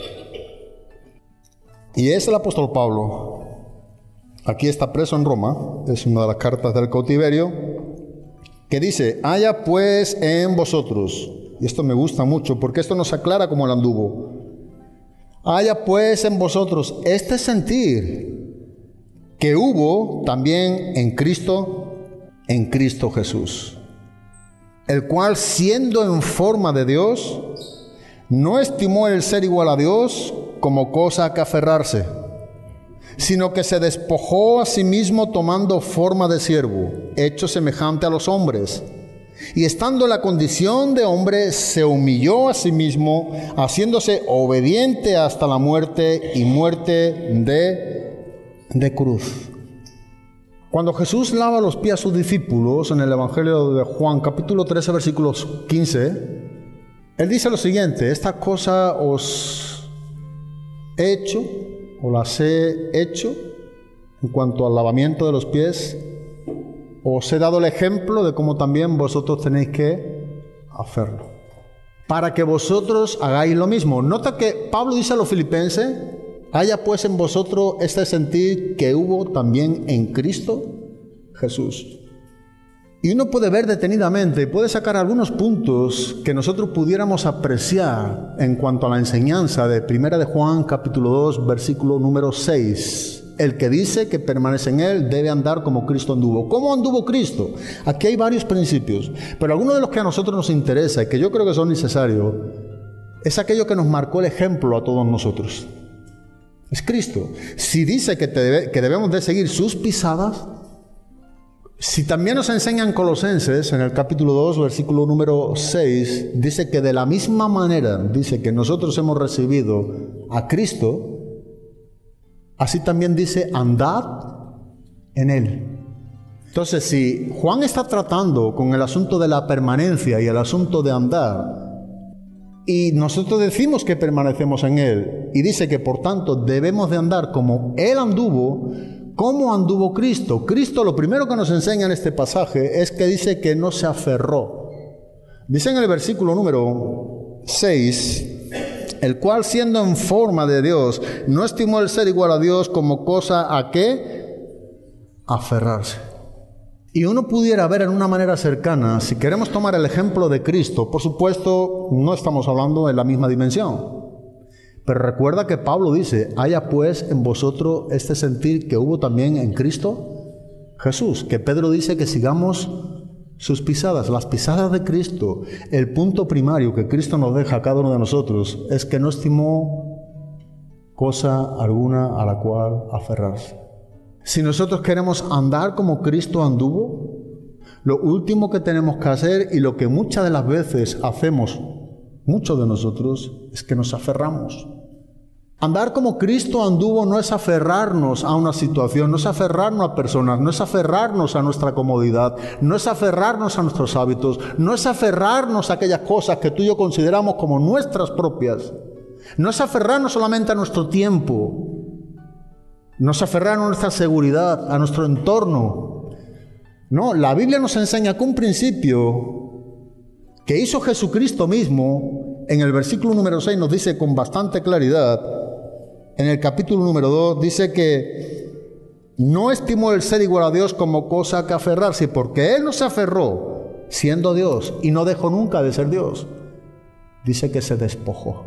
Y es el apóstol Pablo. Aquí está preso en Roma, es una de las cartas del cautiverio, que dice, haya pues en vosotros, y esto me gusta mucho porque esto nos aclara cómo él anduvo, haya pues en vosotros este sentir que hubo también en Cristo, en Cristo Jesús, el cual siendo en forma de Dios, no estimó el ser igual a Dios como cosa a que aferrarse, sino que se despojó a sí mismo tomando forma de siervo, hecho semejante a los hombres, y estando en la condición de hombre, se humilló a sí mismo, haciéndose obediente hasta la muerte y muerte de, de cruz. Cuando Jesús lava los pies a sus discípulos en el Evangelio de Juan, capítulo trece, versículos quince, Él dice lo siguiente, esta cosa os he hecho, o las he hecho, en cuanto al lavamiento de los pies, os he dado el ejemplo de cómo también vosotros tenéis que hacerlo, para que vosotros hagáis lo mismo. Nota que Pablo dice a los filipenses, haya pues en vosotros este sentir que hubo también en Cristo Jesús. Y uno puede ver detenidamente, puede sacar algunos puntos que nosotros pudiéramos apreciar en cuanto a la enseñanza de Primera de Juan, capítulo dos, versículo número seis. El que dice que permanece en Él debe andar como Cristo anduvo. ¿Cómo anduvo Cristo? Aquí hay varios principios, pero algunos de los que a nosotros nos interesa y que yo creo que son necesarios, es aquello que nos marcó el ejemplo a todos nosotros. Es Cristo. Si dice que, te debe, que debemos de seguir sus pisadas, si también nos enseñan Colosenses, en el capítulo dos, versículo número seis, dice que de la misma manera, dice que nosotros hemos recibido a Cristo, así también dice, andad en Él. Entonces, si Juan está tratando con el asunto de la permanencia y el asunto de andar, y nosotros decimos que permanecemos en Él, y dice que por tanto debemos de andar como Él anduvo, ¿cómo anduvo Cristo? Cristo, lo primero que nos enseña en este pasaje es que dice que no se aferró. Dice en el versículo número seis, el cual siendo en forma de Dios, no estimó el ser igual a Dios como cosa a qué aferrarse. Y uno pudiera ver en una manera cercana, si queremos tomar el ejemplo de Cristo, por supuesto no estamos hablando en la misma dimensión, pero recuerda que Pablo dice, haya pues en vosotros este sentir que hubo también en Cristo Jesús, que Pedro dice que sigamos sus pisadas, las pisadas de Cristo. El punto primario que Cristo nos deja a cada uno de nosotros es que no estimó cosa alguna a la cual aferrarse. Si nosotros queremos andar como Cristo anduvo, lo último que tenemos que hacer, y lo que muchas de las veces hacemos, muchos de nosotros, es que nos aferramos. Andar como Cristo anduvo no es aferrarnos a una situación, no es aferrarnos a personas, no es aferrarnos a nuestra comodidad, no es aferrarnos a nuestros hábitos, no es aferrarnos a aquellas cosas que tú y yo consideramos como nuestras propias, no es aferrarnos solamente a nuestro tiempo, no es aferrarnos a nuestra seguridad, a nuestro entorno. No, la Biblia nos enseña que un principio que hizo Jesucristo mismo, en el versículo número seis nos dice con bastante claridad, en el capítulo número dos, dice que no estimó el ser igual a Dios como cosa que aferrarse, porque Él no se aferró siendo Dios y no dejó nunca de ser Dios. Dice que se despojó.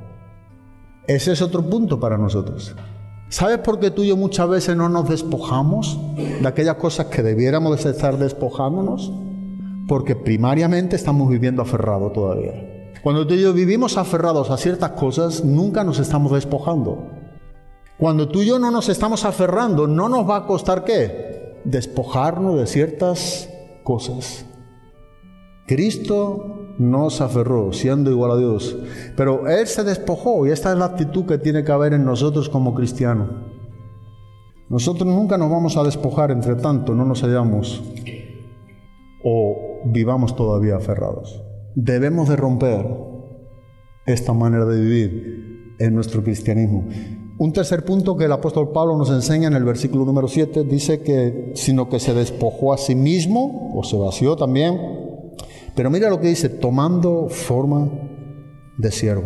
Ese es otro punto para nosotros. ¿Sabes por qué tú y yo muchas veces no nos despojamos de aquellas cosas que debiéramos de estar despojándonos? Porque primariamente estamos viviendo aferrados todavía. Cuando tú y yo vivimos aferrados a ciertas cosas, nunca nos estamos despojando. Cuando tú y yo no nos estamos aferrando, no nos va a costar ¿qué? Despojarnos de ciertas cosas. Cristo no se aferró, siendo igual a Dios, pero Él se despojó, y esta es la actitud que tiene que haber en nosotros como cristianos. Nosotros nunca nos vamos a despojar, entre tanto no nos hallamos o vivamos todavía aferrados. Debemos de romper esta manera de vivir en nuestro cristianismo. Un tercer punto que el apóstol Pablo nos enseña en el versículo número siete, dice que sino que se despojó a sí mismo, o se vació también, pero mira lo que dice, tomando forma de siervo.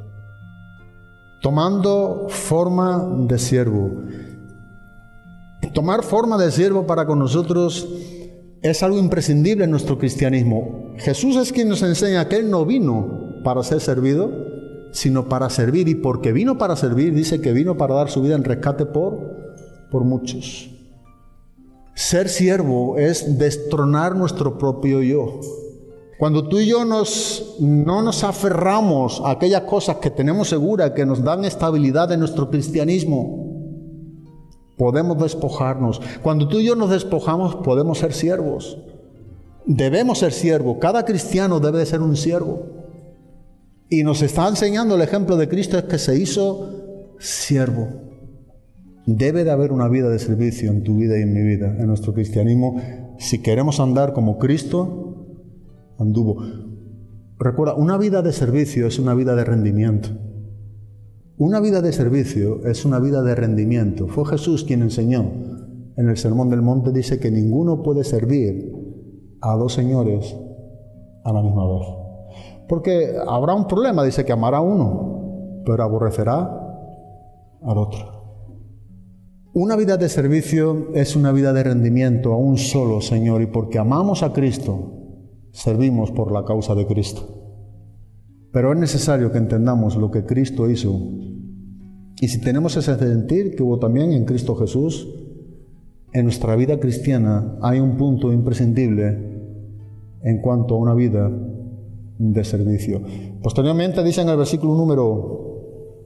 Tomando forma de siervo. Tomar forma de siervo para con nosotros es algo imprescindible en nuestro cristianismo. Jesús es quien nos enseña que Él no vino para ser servido, sino para servir, y porque vino para servir, dice que vino para dar su vida en rescate por, por muchos. Ser siervo es destronar nuestro propio yo. Cuando tú y yo nos, no nos aferramos a aquellas cosas que tenemos seguras, que nos dan estabilidad en nuestro cristianismo, podemos despojarnos. Cuando tú y yo nos despojamos, podemos ser siervos. Debemos ser siervos. Cada cristiano debe de ser un siervo. Y nos está enseñando el ejemplo de Cristo, es que se hizo siervo. Debe de haber una vida de servicio en tu vida y en mi vida, en nuestro cristianismo, si queremos andar como Cristo anduvo. Recuerda, una vida de servicio es una vida de rendimiento. Una vida de servicio es una vida de rendimiento. Fue Jesús quien enseñó en el Sermón del Monte, dice que ninguno puede servir a dos señores a la misma vez. Porque habrá un problema, dice que amará a uno, pero aborrecerá al otro. Una vida de servicio es una vida de rendimiento a un solo Señor, y porque amamos a Cristo, servimos por la causa de Cristo. Pero es necesario que entendamos lo que Cristo hizo. Y si tenemos ese sentir que hubo también en Cristo Jesús, en nuestra vida cristiana hay un punto imprescindible en cuanto a una vida de servicio. Posteriormente dice en el versículo número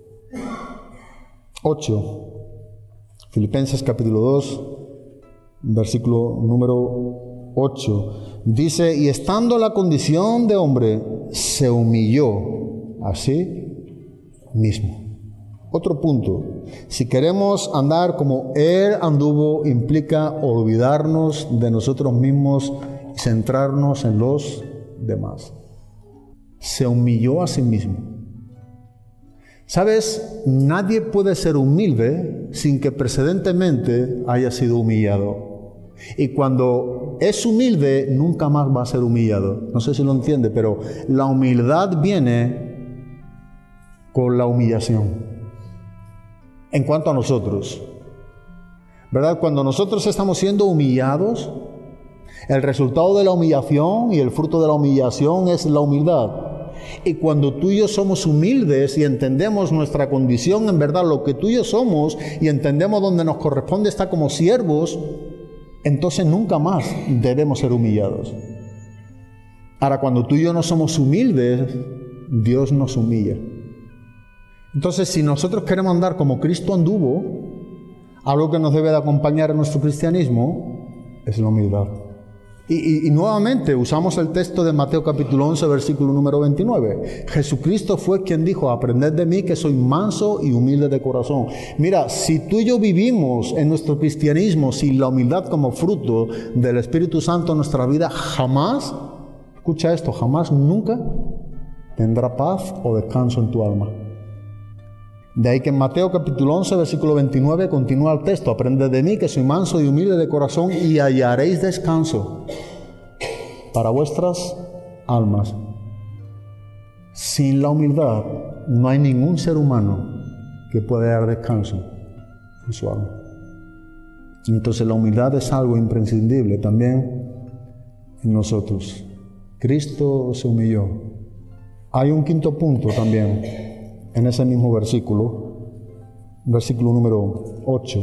ocho, Filipenses capítulo dos, versículo número ocho, dice: y estando en la condición de hombre, se humilló a sí mismo. Otro punto, si queremos andar como Él anduvo, implica olvidarnos de nosotros mismos y centrarnos en los demás. Se humilló a sí mismo. ¿Sabes? Nadie puede ser humilde sin que precedentemente haya sido humillado. Y cuando es humilde, nunca más va a ser humillado. No sé si lo entiende, pero la humildad viene con la humillación. En cuanto a nosotros, ¿verdad? Cuando nosotros estamos siendo humillados, el resultado de la humillación y el fruto de la humillación es la humildad. Y cuando tú y yo somos humildes y entendemos nuestra condición, en verdad, lo que tú y yo somos, y entendemos dónde nos corresponde estar como siervos, entonces nunca más debemos ser humillados. Ahora, cuando tú y yo no somos humildes, Dios nos humilla. Entonces, si nosotros queremos andar como Cristo anduvo, algo que nos debe de acompañar en nuestro cristianismo es la humildad. Y, y, y nuevamente usamos el texto de Mateo capítulo once, versículo número veintinueve. Jesucristo fue quien dijo: aprended de mí que soy manso y humilde de corazón. Mira, si tú y yo vivimos en nuestro cristianismo sin la humildad como fruto del Espíritu Santo en nuestra vida, jamás, escucha esto, jamás, nunca tendrá paz o descanso en tu alma. De ahí que en Mateo capítulo once, versículo veintinueve, continúa el texto: aprended de mí que soy manso y humilde de corazón y hallaréis descanso para vuestras almas. Sin la humildad no hay ningún ser humano que pueda dar descanso en su alma. Entonces la humildad es algo imprescindible también en nosotros. Cristo se humilló. Hay un quinto punto también en ese mismo versículo, versículo número ocho.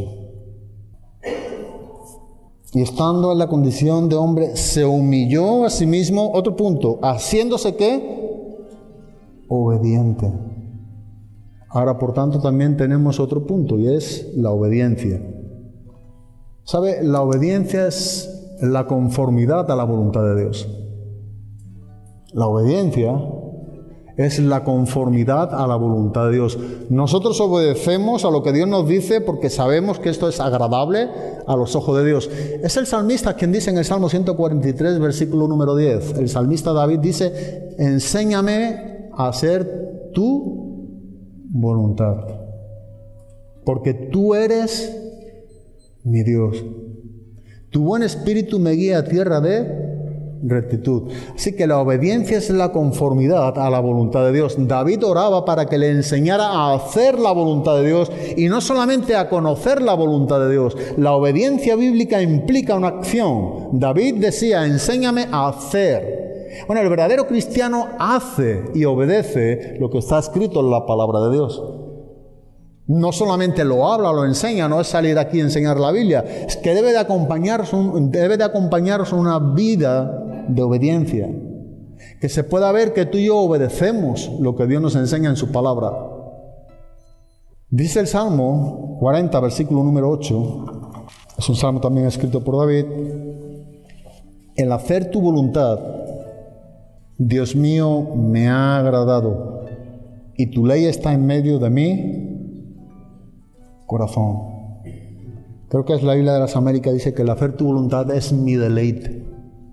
Y estando en la condición de hombre, se humilló a sí mismo, otro punto, haciéndose ¿qué? Obediente. Ahora, por tanto, también tenemos otro punto, y es la obediencia. ¿Sabe? La obediencia es la conformidad a la voluntad de Dios. La obediencia es la conformidad a la voluntad de Dios. Nosotros obedecemos a lo que Dios nos dice porque sabemos que esto es agradable a los ojos de Dios. Es el salmista quien dice en el Salmo ciento cuarenta y tres, versículo número diez. El salmista David dice: enséñame a hacer tu voluntad, porque tú eres mi Dios. Tu buen espíritu me guía a tierra de rectitud. Así que la obediencia es la conformidad a la voluntad de Dios. David oraba para que le enseñara a hacer la voluntad de Dios y no solamente a conocer la voluntad de Dios. La obediencia bíblica implica una acción. David decía: enséñame a hacer. Bueno, el verdadero cristiano hace y obedece lo que está escrito en la palabra de Dios. No solamente lo habla, lo enseña, no es salir aquí a enseñar la Biblia, es que debe de acompañarse, debe de acompañarse una vida de obediencia, que se pueda ver que tú y yo obedecemos lo que Dios nos enseña en su palabra. Dice el Salmo cuarenta, versículo número ocho, es un salmo también escrito por David: el hacer tu voluntad, Dios mío, me ha agradado, y tu ley está en medio de mí corazón. Creo que es la Biblia de las Américas, dice que el hacer tu voluntad es mi deleite.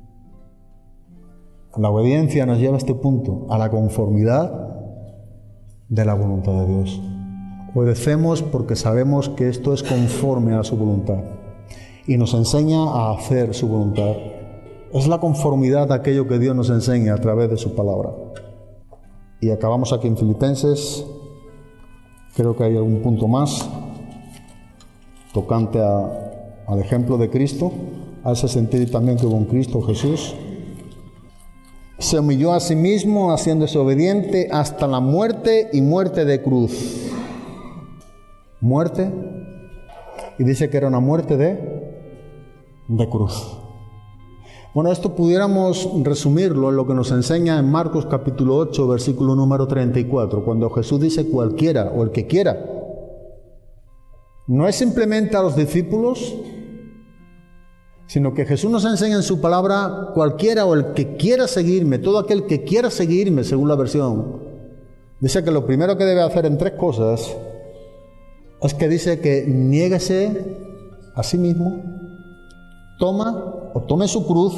La obediencia nos lleva a este punto, a la conformidad de la voluntad de Dios. Obedecemos porque sabemos que esto es conforme a su voluntad y nos enseña a hacer su voluntad. Es la conformidad a aquello que Dios nos enseña a través de su palabra. Y acabamos aquí en Filipenses. Creo que hay algún punto más. tocante a, al ejemplo de Cristo, a ese sentir también que hubo en Cristo Jesús. Se humilló a sí mismo, haciéndose obediente hasta la muerte y muerte de cruz. Muerte, y dice que era una muerte de, de cruz. Bueno, esto pudiéramos resumirlo en lo que nos enseña en Marcos capítulo ocho, versículo número treinta y cuatro, cuando Jesús dice cualquiera o el que quiera. No es simplemente a los discípulos, sino que Jesús nos enseña en su palabra cualquiera o el que quiera seguirme, todo aquel que quiera seguirme, según la versión. Dice que lo primero que debe hacer en tres cosas es que dice que niéguese a sí mismo, toma o tome su cruz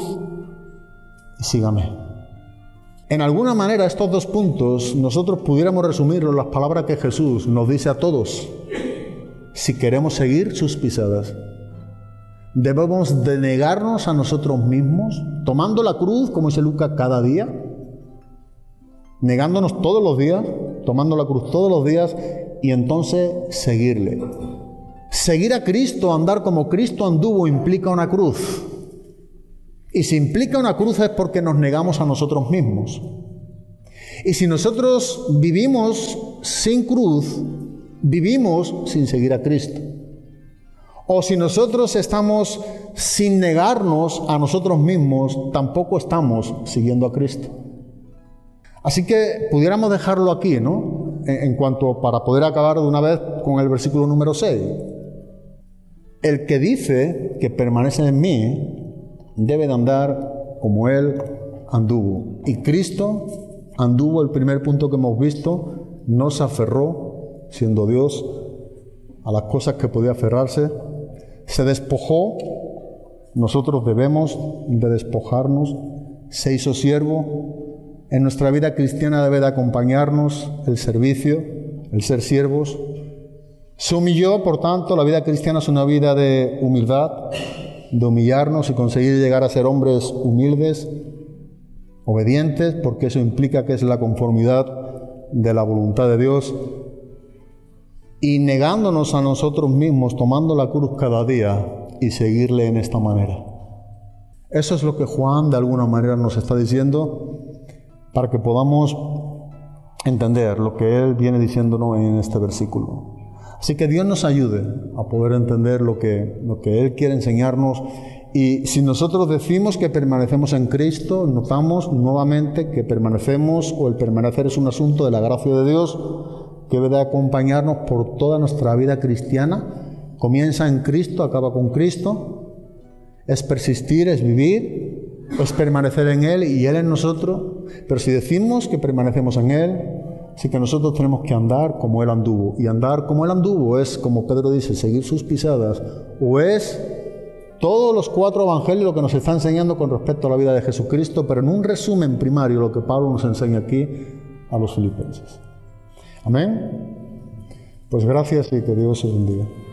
y sígame. En alguna manera estos dos puntos nosotros pudiéramos resumirlos en las palabras que Jesús nos dice a todos. Si queremos seguir sus pisadas, debemos de negarnos a nosotros mismos, tomando la cruz, como dice Lucas, cada día, negándonos todos los días, tomando la cruz todos los días, y entonces seguirle. Seguir a Cristo, andar como Cristo anduvo, implica una cruz. Y si implica una cruz es porque nos negamos a nosotros mismos. Y si nosotros vivimos sin cruz, vivimos sin seguir a Cristo. O si nosotros estamos sin negarnos a nosotros mismos, tampoco estamos siguiendo a Cristo. Así que pudiéramos dejarlo aquí, ¿no? En, en cuanto para poder acabar de una vez con el versículo número seis. El que dice que permanece en mí debe de andar como Él anduvo. Y Cristo anduvo, el primer punto que hemos visto, no se aferró, siendo Dios, a las cosas que podía aferrarse. Se despojó, nosotros debemos de despojarnos. Se hizo siervo. En nuestra vida cristiana debe de acompañarnos el servicio, el ser siervos. Se humilló, por tanto, la vida cristiana es una vida de humildad, de humillarnos y conseguir llegar a ser hombres humildes, obedientes, porque eso implica que es la conformidad de la voluntad de Dios, y negándonos a nosotros mismos, tomando la cruz cada día y seguirle en esta manera. Eso es lo que Juan de alguna manera nos está diciendo para que podamos entender lo que él viene diciéndonos en este versículo. Así que Dios nos ayude a poder entender lo que, lo que Él quiere enseñarnos. Y si nosotros decimos que permanecemos en Cristo, notamos nuevamente que permanecemos, o el permanecer es un asunto de la gracia de Dios, que debe de acompañarnos por toda nuestra vida cristiana. Comienza en Cristo, acaba con Cristo. Es persistir, es vivir, es permanecer en Él y Él en nosotros. Pero si decimos que permanecemos en Él, así que nosotros tenemos que andar como Él anduvo. Y andar como Él anduvo es, como Pedro dice, seguir sus pisadas. O es todos los cuatro evangelios lo que nos está enseñando con respecto a la vida de Jesucristo, pero en un resumen primario lo que Pablo nos enseña aquí a los filipenses. Amén. Pues gracias y que Dios os bendiga.